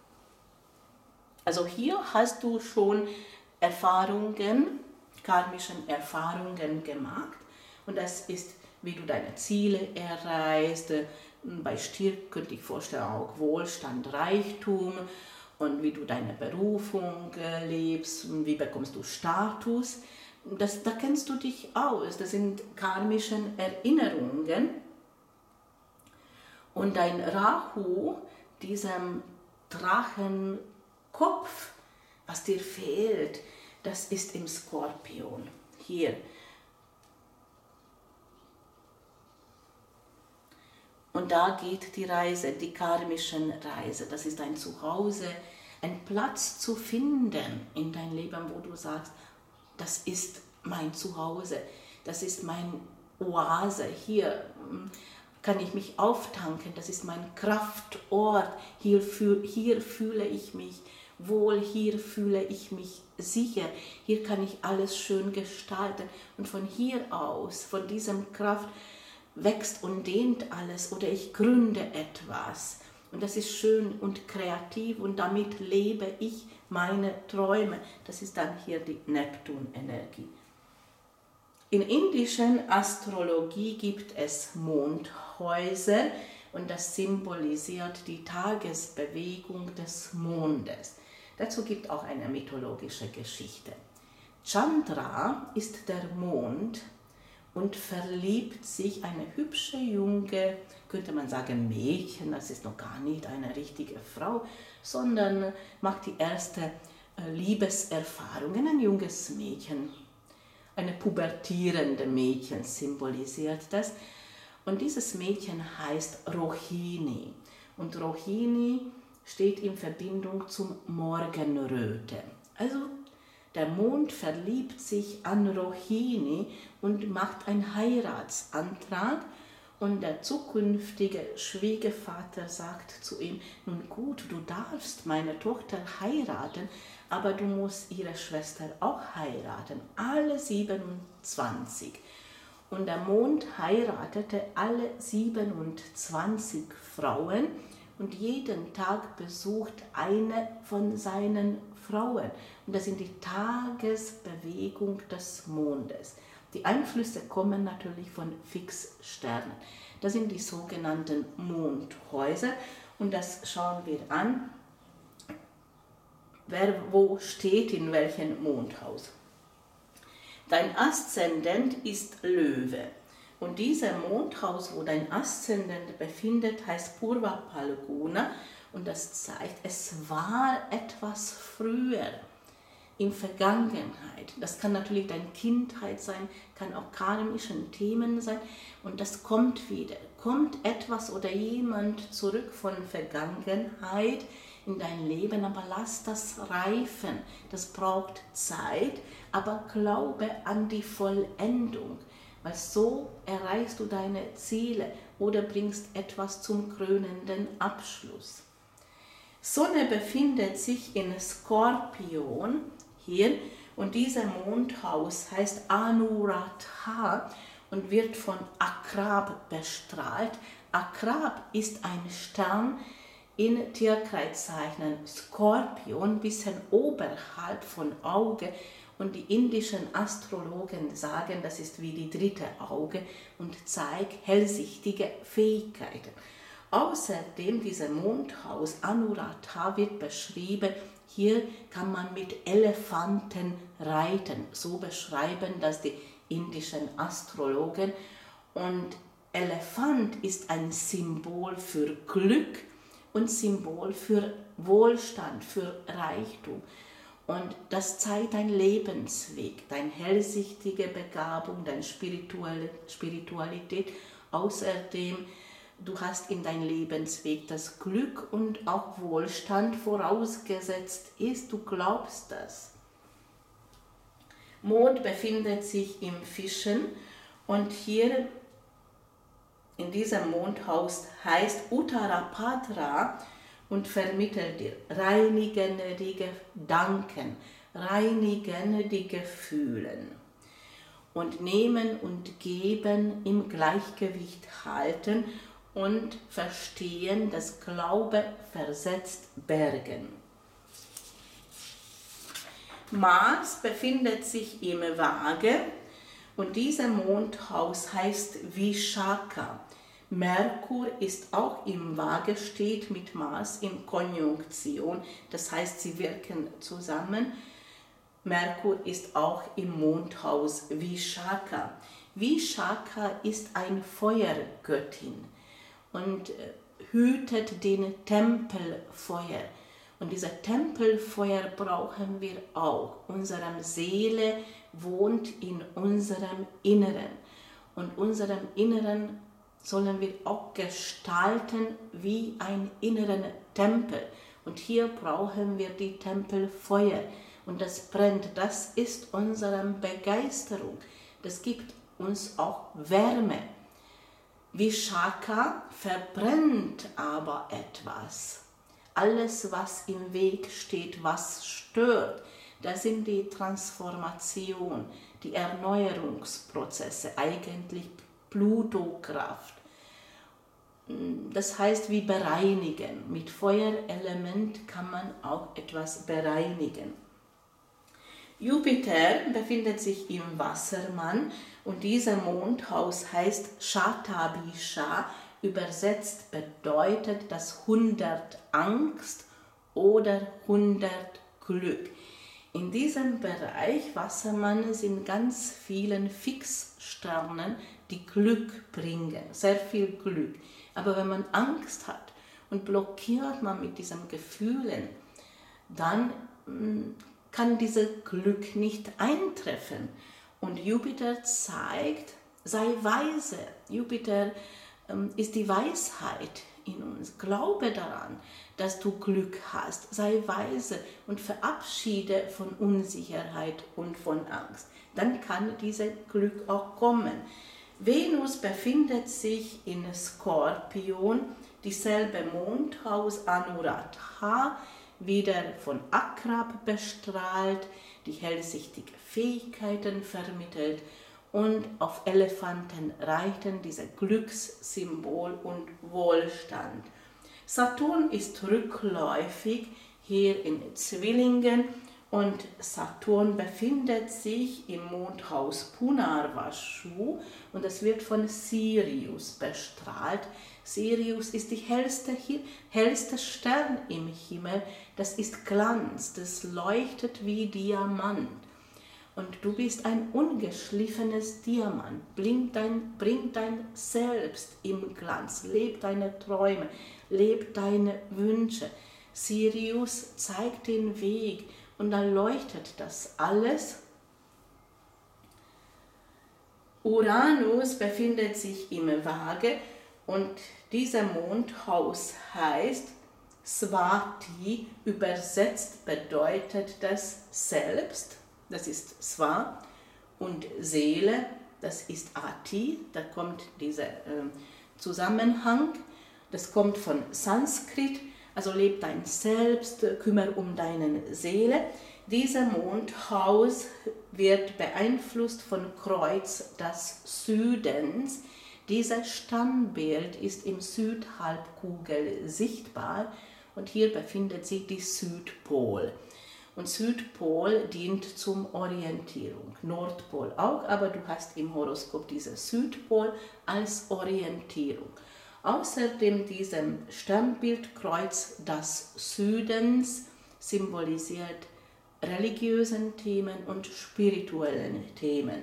Also hier hast du schon Erfahrungen, karmischen Erfahrungen gemacht und das ist wie du deine Ziele erreichst. Bei Stier könnte ich vorstellen auch Wohlstand, Reichtum und wie du deine Berufung lebst, wie bekommst du Status. Da kennst du dich aus, das sind karmische Erinnerungen. Und dein Rahu, diesem Drachenkopf, was dir fehlt, das ist im Skorpion. Hier. Und da geht die Reise, die karmische Reise. Das ist ein Zuhause, ein Platz zu finden in dein Leben, wo du sagst, das ist mein Zuhause, das ist mein Oase. Hier kann ich mich auftanken, das ist mein Kraftort. Hier fühle ich mich wohl, hier fühle ich mich sicher. Hier kann ich alles schön gestalten. Und von hier aus, von diesem Kraft, wächst und dehnt alles oder ich gründe etwas. Und das ist schön und kreativ und damit lebe ich meine Träume. Das ist dann hier die Neptun-Energie. In indischen Astrologie gibt es Mondhäuser und das symbolisiert die Tagesbewegung des Mondes. Dazu gibt es auch eine mythologische Geschichte. Chandra ist der Mond und verliebt sich eine hübsche junge, könnte man sagen Mädchen, das ist noch gar nicht eine richtige Frau, sondern macht die erste Liebeserfahrung, ein junges Mädchen. Eine pubertierende Mädchen symbolisiert das. Und dieses Mädchen heißt Rohini. Und Rohini steht in Verbindung zum Morgenröte. Also der Mond verliebt sich an Rohini und macht einen Heiratsantrag. Und der zukünftige Schwiegervater sagt zu ihm, nun gut, du darfst meine Tochter heiraten, aber du musst ihre Schwester auch heiraten, alle 27. Und der Mond heiratete alle 27 Frauen und jeden Tag besucht eine von seinen Frauen. Und das sind die Tagesbewegung des Mondes. Die Einflüsse kommen natürlich von Fixsternen. Das sind die sogenannten Mondhäuser und das schauen wir an. Wer wo steht in welchem Mondhaus. Dein Aszendent ist Löwe und dieser Mondhaus, wo dein Aszendent befindet, heißt Purva Phalguna und das zeigt, es war etwas früher in Vergangenheit. Das kann natürlich deine Kindheit sein, kann auch karmische Themen sein und das kommt wieder. Kommt etwas oder jemand zurück von Vergangenheit in dein Leben, aber lass das reifen. Das braucht Zeit, aber glaube an die Vollendung, weil so erreichst du deine Ziele oder bringst etwas zum krönenden Abschluss. Sonne befindet sich in Skorpion hier und dieser Mondhaus heißt Anuradha und wird von Akrab bestrahlt. Akrab ist ein Stern in Tierkreiszeichen Skorpion, bisschen oberhalb von Auge und die indischen Astrologen sagen, das ist wie die dritte Auge und zeigt hellsichtige Fähigkeiten. Außerdem, dieser Mondhaus Anuradha wird beschrieben, hier kann man mit Elefanten reiten. So beschreiben das die indischen Astrologen. Und Elefant ist ein Symbol für Glück und Symbol für Wohlstand, für Reichtum. Und das zeigt dein Lebensweg, deine hellsichtige Begabung, deine Spiritualität. Außerdem, du hast in deinem Lebensweg das Glück und auch Wohlstand vorausgesetzt ist, du glaubst das. Mond befindet sich im Fischen und hier in diesem Mondhaus heißt Uttarapadra und vermittelt dir reinigende Gedanken, reinigende Gefühle und nehmen und geben im Gleichgewicht halten und verstehen, dass Glaube versetzt Bergen. Mars befindet sich im Waage Und dieser Mondhaus heißt Vishaka. Merkur ist auch im Waage, steht mit Mars in Konjunktion, das heißt, sie wirken zusammen. Merkur ist auch im Mondhaus Vishaka. Vishaka ist eine Feuergöttin und hütet den Tempelfeuer. Und dieser Tempelfeuer brauchen wir auch. Unsere Seele wohnt in unserem Inneren. Und unserem Inneren sollen wir auch gestalten wie einen inneren Tempel. Und hier brauchen wir die Tempelfeuer. Und das brennt, das ist unsere Begeisterung. Das gibt uns auch Wärme. Vishaka verbrennt aber etwas. Alles, was im Weg steht, was stört, das sind die Transformation, die Erneuerungsprozesse, eigentlich Plutokraft. Das heißt, wie bereinigen. Mit Feuerelement kann man auch etwas bereinigen. Jupiter befindet sich im Wassermann und dieser Mondhaus heißt Shatabisha. Übersetzt bedeutet das 100 Angst oder 100 Glück. In diesem Bereich Wassermann sind ganz viele Fixsternen, die Glück bringen, sehr viel Glück. Aber wenn man Angst hat und blockiert man mit diesen Gefühlen, dann kann dieses Glück nicht eintreffen. Und Jupiter zeigt, sei weise. Jupiter ist die Weisheit in uns. Glaube daran, dass du Glück hast. Sei weise und verabschiede von Unsicherheit und von Angst. Dann kann dieses Glück auch kommen. Venus befindet sich in Skorpion, dieselbe Mondhaus Anuradha, wieder von Akrab bestrahlt, die hellsichtige Fähigkeiten vermittelt und auf Elefanten reiten, dieser Glückssymbol und Wohlstand. Saturn ist rückläufig hier in Zwillingen und Saturn befindet sich im Mondhaus Punarvashu und es wird von Sirius bestrahlt. Sirius ist die hellste Stern im Himmel, das ist Glanz, das leuchtet wie Diamant. Und du bist ein ungeschliffenes Diamant, bring dein Selbst im Glanz, leb deine Träume, leb deine Wünsche. Sirius zeigt den Weg und dann leuchtet das alles. Uranus befindet sich im Waage und dieser Mondhaus heißt Swati, übersetzt bedeutet das Selbst. Das ist Swa, und Seele, das ist Ati, da kommt dieser Zusammenhang, das kommt von Sanskrit, also leb dein Selbst, kümmere um deine Seele. Dieser Mondhaus wird beeinflusst von Kreuz des Südens. Dieses Sternbild ist im Südhalbkugel sichtbar und hier befindet sich die Südpol. Und Südpol dient zum Orientierung, Nordpol auch, aber du hast im Horoskop diesen Südpol als Orientierung. Außerdem diesem Sternbild Kreuz des Südens symbolisiert religiösen Themen und spirituellen Themen.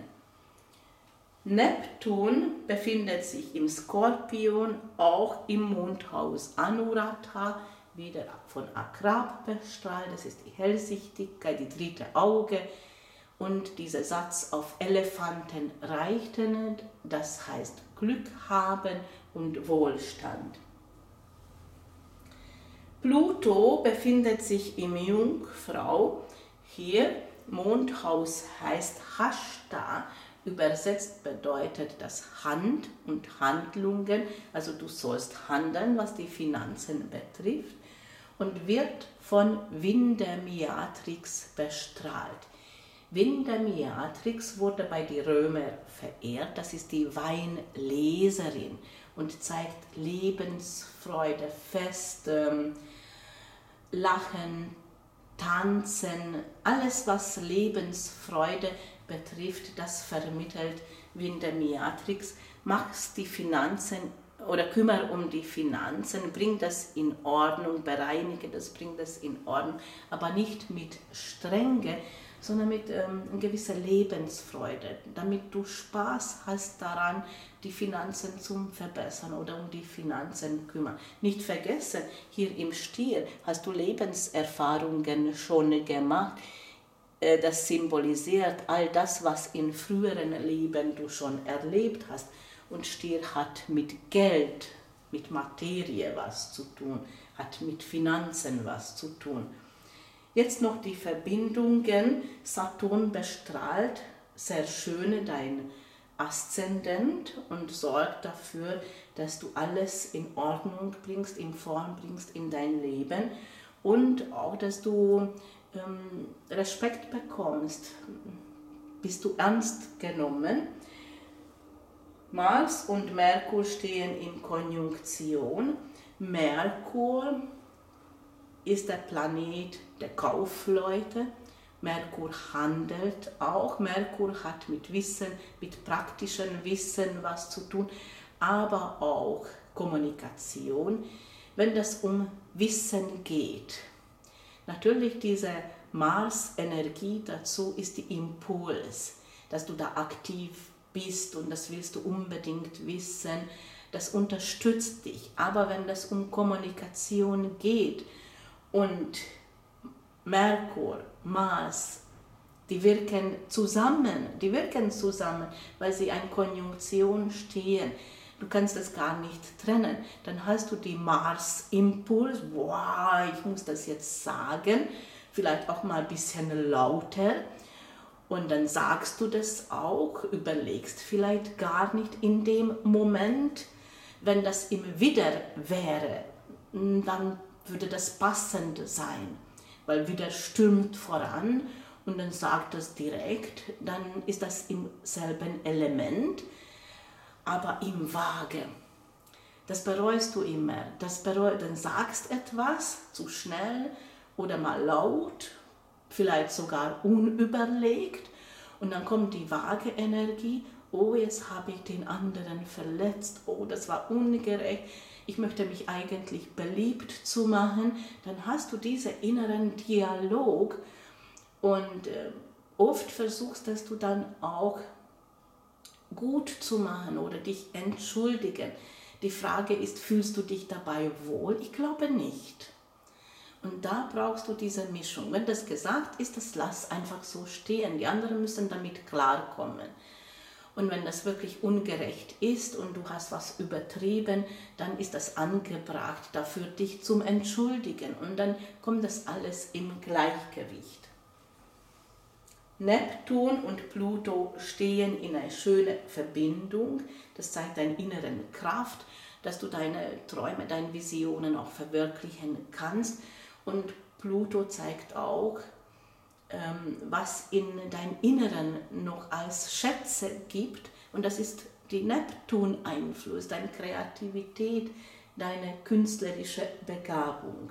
Neptun befindet sich im Skorpion, auch im Mondhaus Anuradha, wieder von Akrab bestrahlt, das ist die Hellsichtigkeit, die dritte Auge und dieser Satz auf Elefanten reiten, das heißt Glück haben und Wohlstand. Pluto befindet sich im Jungfrau, hier Mondhaus heißt Hashta, übersetzt bedeutet das Hand und Handlungen, also du sollst handeln, was die Finanzen betrifft, und wird von Vindemiatrix bestrahlt. Vindemiatrix wurde bei den Römern verehrt, das ist die Weinleserin und zeigt Lebensfreude, Feste, Lachen, Tanzen, alles was Lebensfreude betrifft, das vermittelt wie in der Matrix, machst die Finanzen oder kümmere um die Finanzen, bring das in Ordnung, bereinige das, bring das in Ordnung, aber nicht mit Strenge, sondern mit gewisser Lebensfreude, damit du Spaß hast daran, die Finanzen zu verbessern oder um die Finanzen kümmern. Nicht vergessen, hier im Stier hast du Lebenserfahrungen schon gemacht. Das symbolisiert all das, was in früheren Leben du schon erlebt hast. Und Stier hat mit Geld, mit Materie was zu tun, hat mit Finanzen was zu tun. Jetzt noch die Verbindungen. Saturn bestrahlt sehr schön dein Aszendent und sorgt dafür, dass du alles in Ordnung bringst, in Form bringst in dein Leben und auch, dass du Respekt bekommst. Bist du ernst genommen? Mars und Merkur stehen in Konjunktion. Merkur ist der Planet der Kaufleute. Merkur handelt auch. Merkur hat mit Wissen, mit praktischem Wissen was zu tun, aber auch Kommunikation, wenn das um Wissen geht. Natürlich diese Mars-Energie dazu ist die Impuls, dass du da aktiv bist und das willst du unbedingt wissen, das unterstützt dich. Aber wenn das um Kommunikation geht und Merkur, Mars, die wirken zusammen, weil sie in Konjunktion stehen. Du kannst das gar nicht trennen. Dann hast du die Mars-Impuls, wow, ich muss das jetzt sagen, vielleicht auch mal ein bisschen lauter. Und dann sagst du das auch, überlegst vielleicht gar nicht in dem Moment, wenn das im Widder wäre, dann würde das passend sein, weil Widder stürmt voran und dann sagt das direkt, dann ist das im selben Element, aber im Waage. Das bereust du immer, dann sagst etwas zu schnell oder mal laut, vielleicht sogar unüberlegt und dann kommt die Waage-Energie, oh, jetzt habe ich den anderen verletzt, oh, das war ungerecht, ich möchte mich eigentlich beliebt zu machen, dann hast du diesen inneren Dialog und oft versuchst, dass du dann auch gut zu machen oder dich entschuldigen. Die Frage ist, fühlst du dich dabei wohl? Ich glaube nicht. Und da brauchst du diese Mischung. Wenn das gesagt ist, das lass einfach so stehen. Die anderen müssen damit klarkommen. Und wenn das wirklich ungerecht ist und du hast was übertrieben, dann ist das angebracht, dafür dich zum Entschuldigen. Und dann kommt das alles im Gleichgewicht. Neptun und Pluto stehen in einer schönen Verbindung. Das zeigt deine innere Kraft, dass du deine Träume, deine Visionen auch verwirklichen kannst. Und Pluto zeigt auch, was in deinem Inneren noch als Schätze gibt. Und das ist die Neptun-Einfluss, deine Kreativität, deine künstlerische Begabung.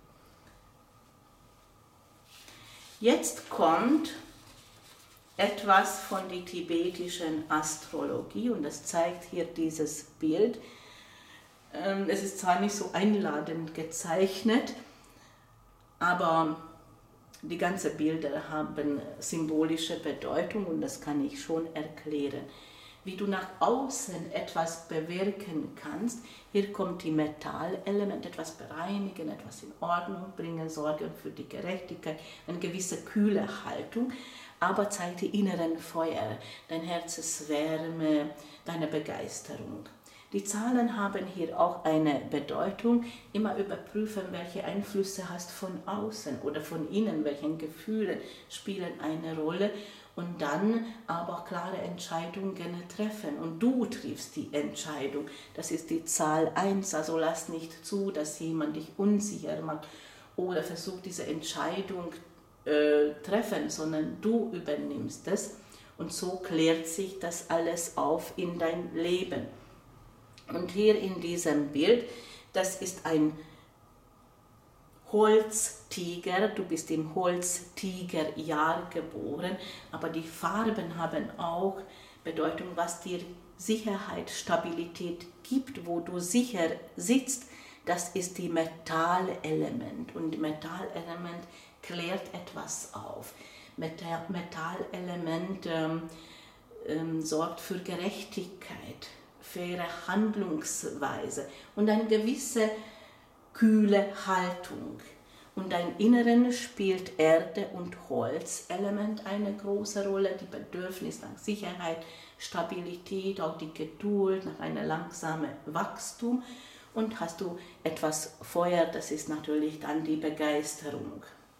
Jetzt kommt etwas von der tibetischen Astrologie und das zeigt hier dieses Bild. Es ist zwar nicht so einladend gezeichnet, aber die ganzen Bilder haben symbolische Bedeutung und das kann ich schon erklären. Wie du nach außen etwas bewirken kannst, hier kommt die Metallelement, etwas bereinigen, etwas in Ordnung bringen, sorgen für die Gerechtigkeit, eine gewisse kühle Haltung, aber zeigt die inneren Feuer, dein Herzenswärme, deine Begeisterung. Die Zahlen haben hier auch eine Bedeutung. Immer überprüfen, welche Einflüsse hast von außen oder von innen, welche Gefühle spielen eine Rolle und dann aber auch klare Entscheidungen treffen. Und du triffst die Entscheidung. Das ist die Zahl 1, also lass nicht zu, dass jemand dich unsicher macht oder versucht, diese Entscheidung treffen, sondern du übernimmst es. Und so klärt sich das alles auf in dein Leben. Und hier in diesem Bild, das ist ein Holztiger, du bist im Holztigerjahr geboren, aber die Farben haben auch Bedeutung, was dir Sicherheit, Stabilität gibt, wo du sicher sitzt. Das ist die Metallelement, und Metallelement klärt etwas auf. Metallelement sorgt für Gerechtigkeit, faire Handlungsweise und eine gewisse kühle Haltung. Und dein Inneren spielt Erde- und Holzelement eine große Rolle, die Bedürfnis nach Sicherheit, Stabilität, auch die Geduld nach einem langsamen Wachstum. Und hast du etwas Feuer, das ist natürlich dann die Begeisterung.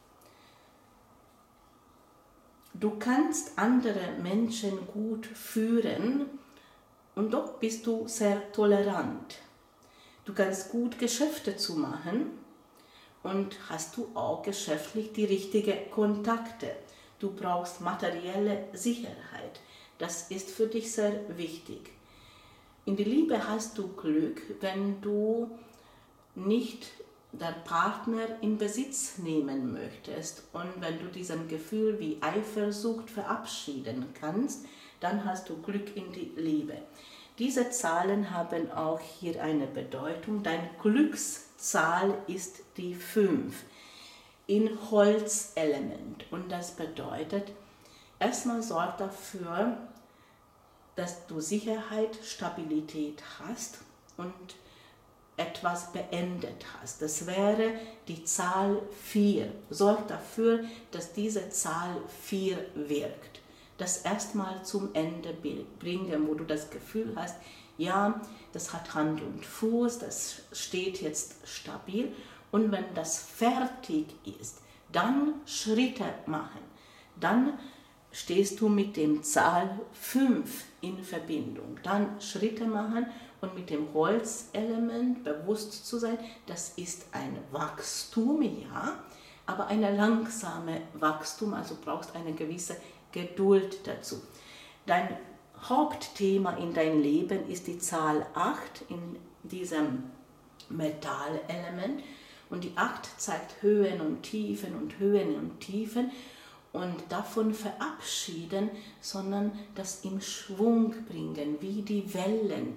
Du kannst andere Menschen gut führen und doch bist du sehr tolerant. Du kannst gut Geschäfte zu machen und hast du auch geschäftlich die richtigen Kontakte. Du brauchst materielle Sicherheit. Das ist für dich sehr wichtig. In der Liebe hast du Glück, wenn du nicht der Partner in Besitz nehmen möchtest, und wenn du diesen Gefühl wie Eifersucht verabschieden kannst, dann hast du Glück in die Liebe. Diese Zahlen haben auch hier eine Bedeutung. Dein Glückszahl ist die 5 in Holzelement, und das bedeutet, erstmal sorg dafür, dass du Sicherheit, Stabilität hast und etwas beendet hast. Das wäre die Zahl 4. Sorg dafür, dass diese Zahl 4 wirkt. Das erstmal zum Ende bringen, wo du das Gefühl hast, ja, das hat Hand und Fuß, das steht jetzt stabil. Und wenn das fertig ist, dann Schritte machen. Dann stehst du mit dem Zahl 5 in Verbindung. Dann Schritte machen und mit dem Holzelement bewusst zu sein, das ist ein Wachstum, ja, aber ein langsames Wachstum, also brauchst eine gewisse Geduld dazu. Dein Hauptthema in deinem Leben ist die Zahl 8 in diesem Metallelement, und die 8 zeigt Höhen und Tiefen und Höhen und Tiefen. Und davon verabschieden, sondern das in Schwung bringen, wie die Wellen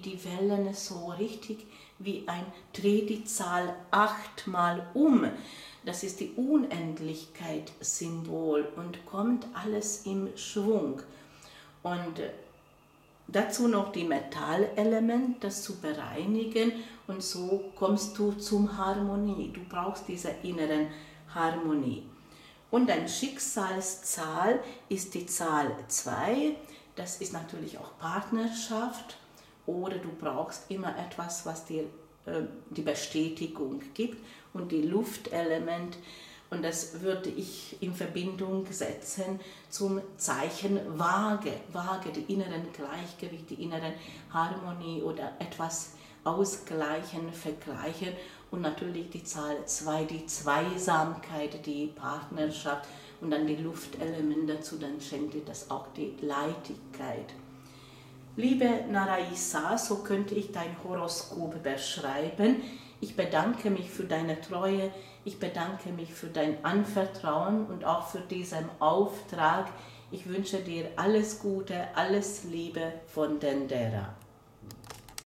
so richtig wie ein dreh die Zahl 8 mal um. Das ist die Unendlichkeit-Symbol und kommt alles im Schwung. Und dazu noch die Metallelement, das zu bereinigen, und so kommst du zum Harmonie. Du brauchst diese inneren Harmonie. Und deine Schicksalszahl ist die Zahl 2. Das ist natürlich auch Partnerschaft, oder du brauchst immer etwas, was dir die Bestätigung gibt, und die Luftelement. Und das würde ich in Verbindung setzen zum Zeichen Waage. Waage, die inneren Gleichgewicht, die inneren Harmonie oder etwas ausgleichen, vergleichen. Und natürlich die Zahl 2, die Zweisamkeit, die Partnerschaft, und dann die Luftelement dazu, dann schenkt dir das auch die Leichtigkeit. Liebe Naraisa, so könnte ich dein Horoskop beschreiben. Ich bedanke mich für deine Treue, ich bedanke mich für dein Anvertrauen und auch für diesen Auftrag. Ich wünsche dir alles Gute, alles Liebe von Dendera.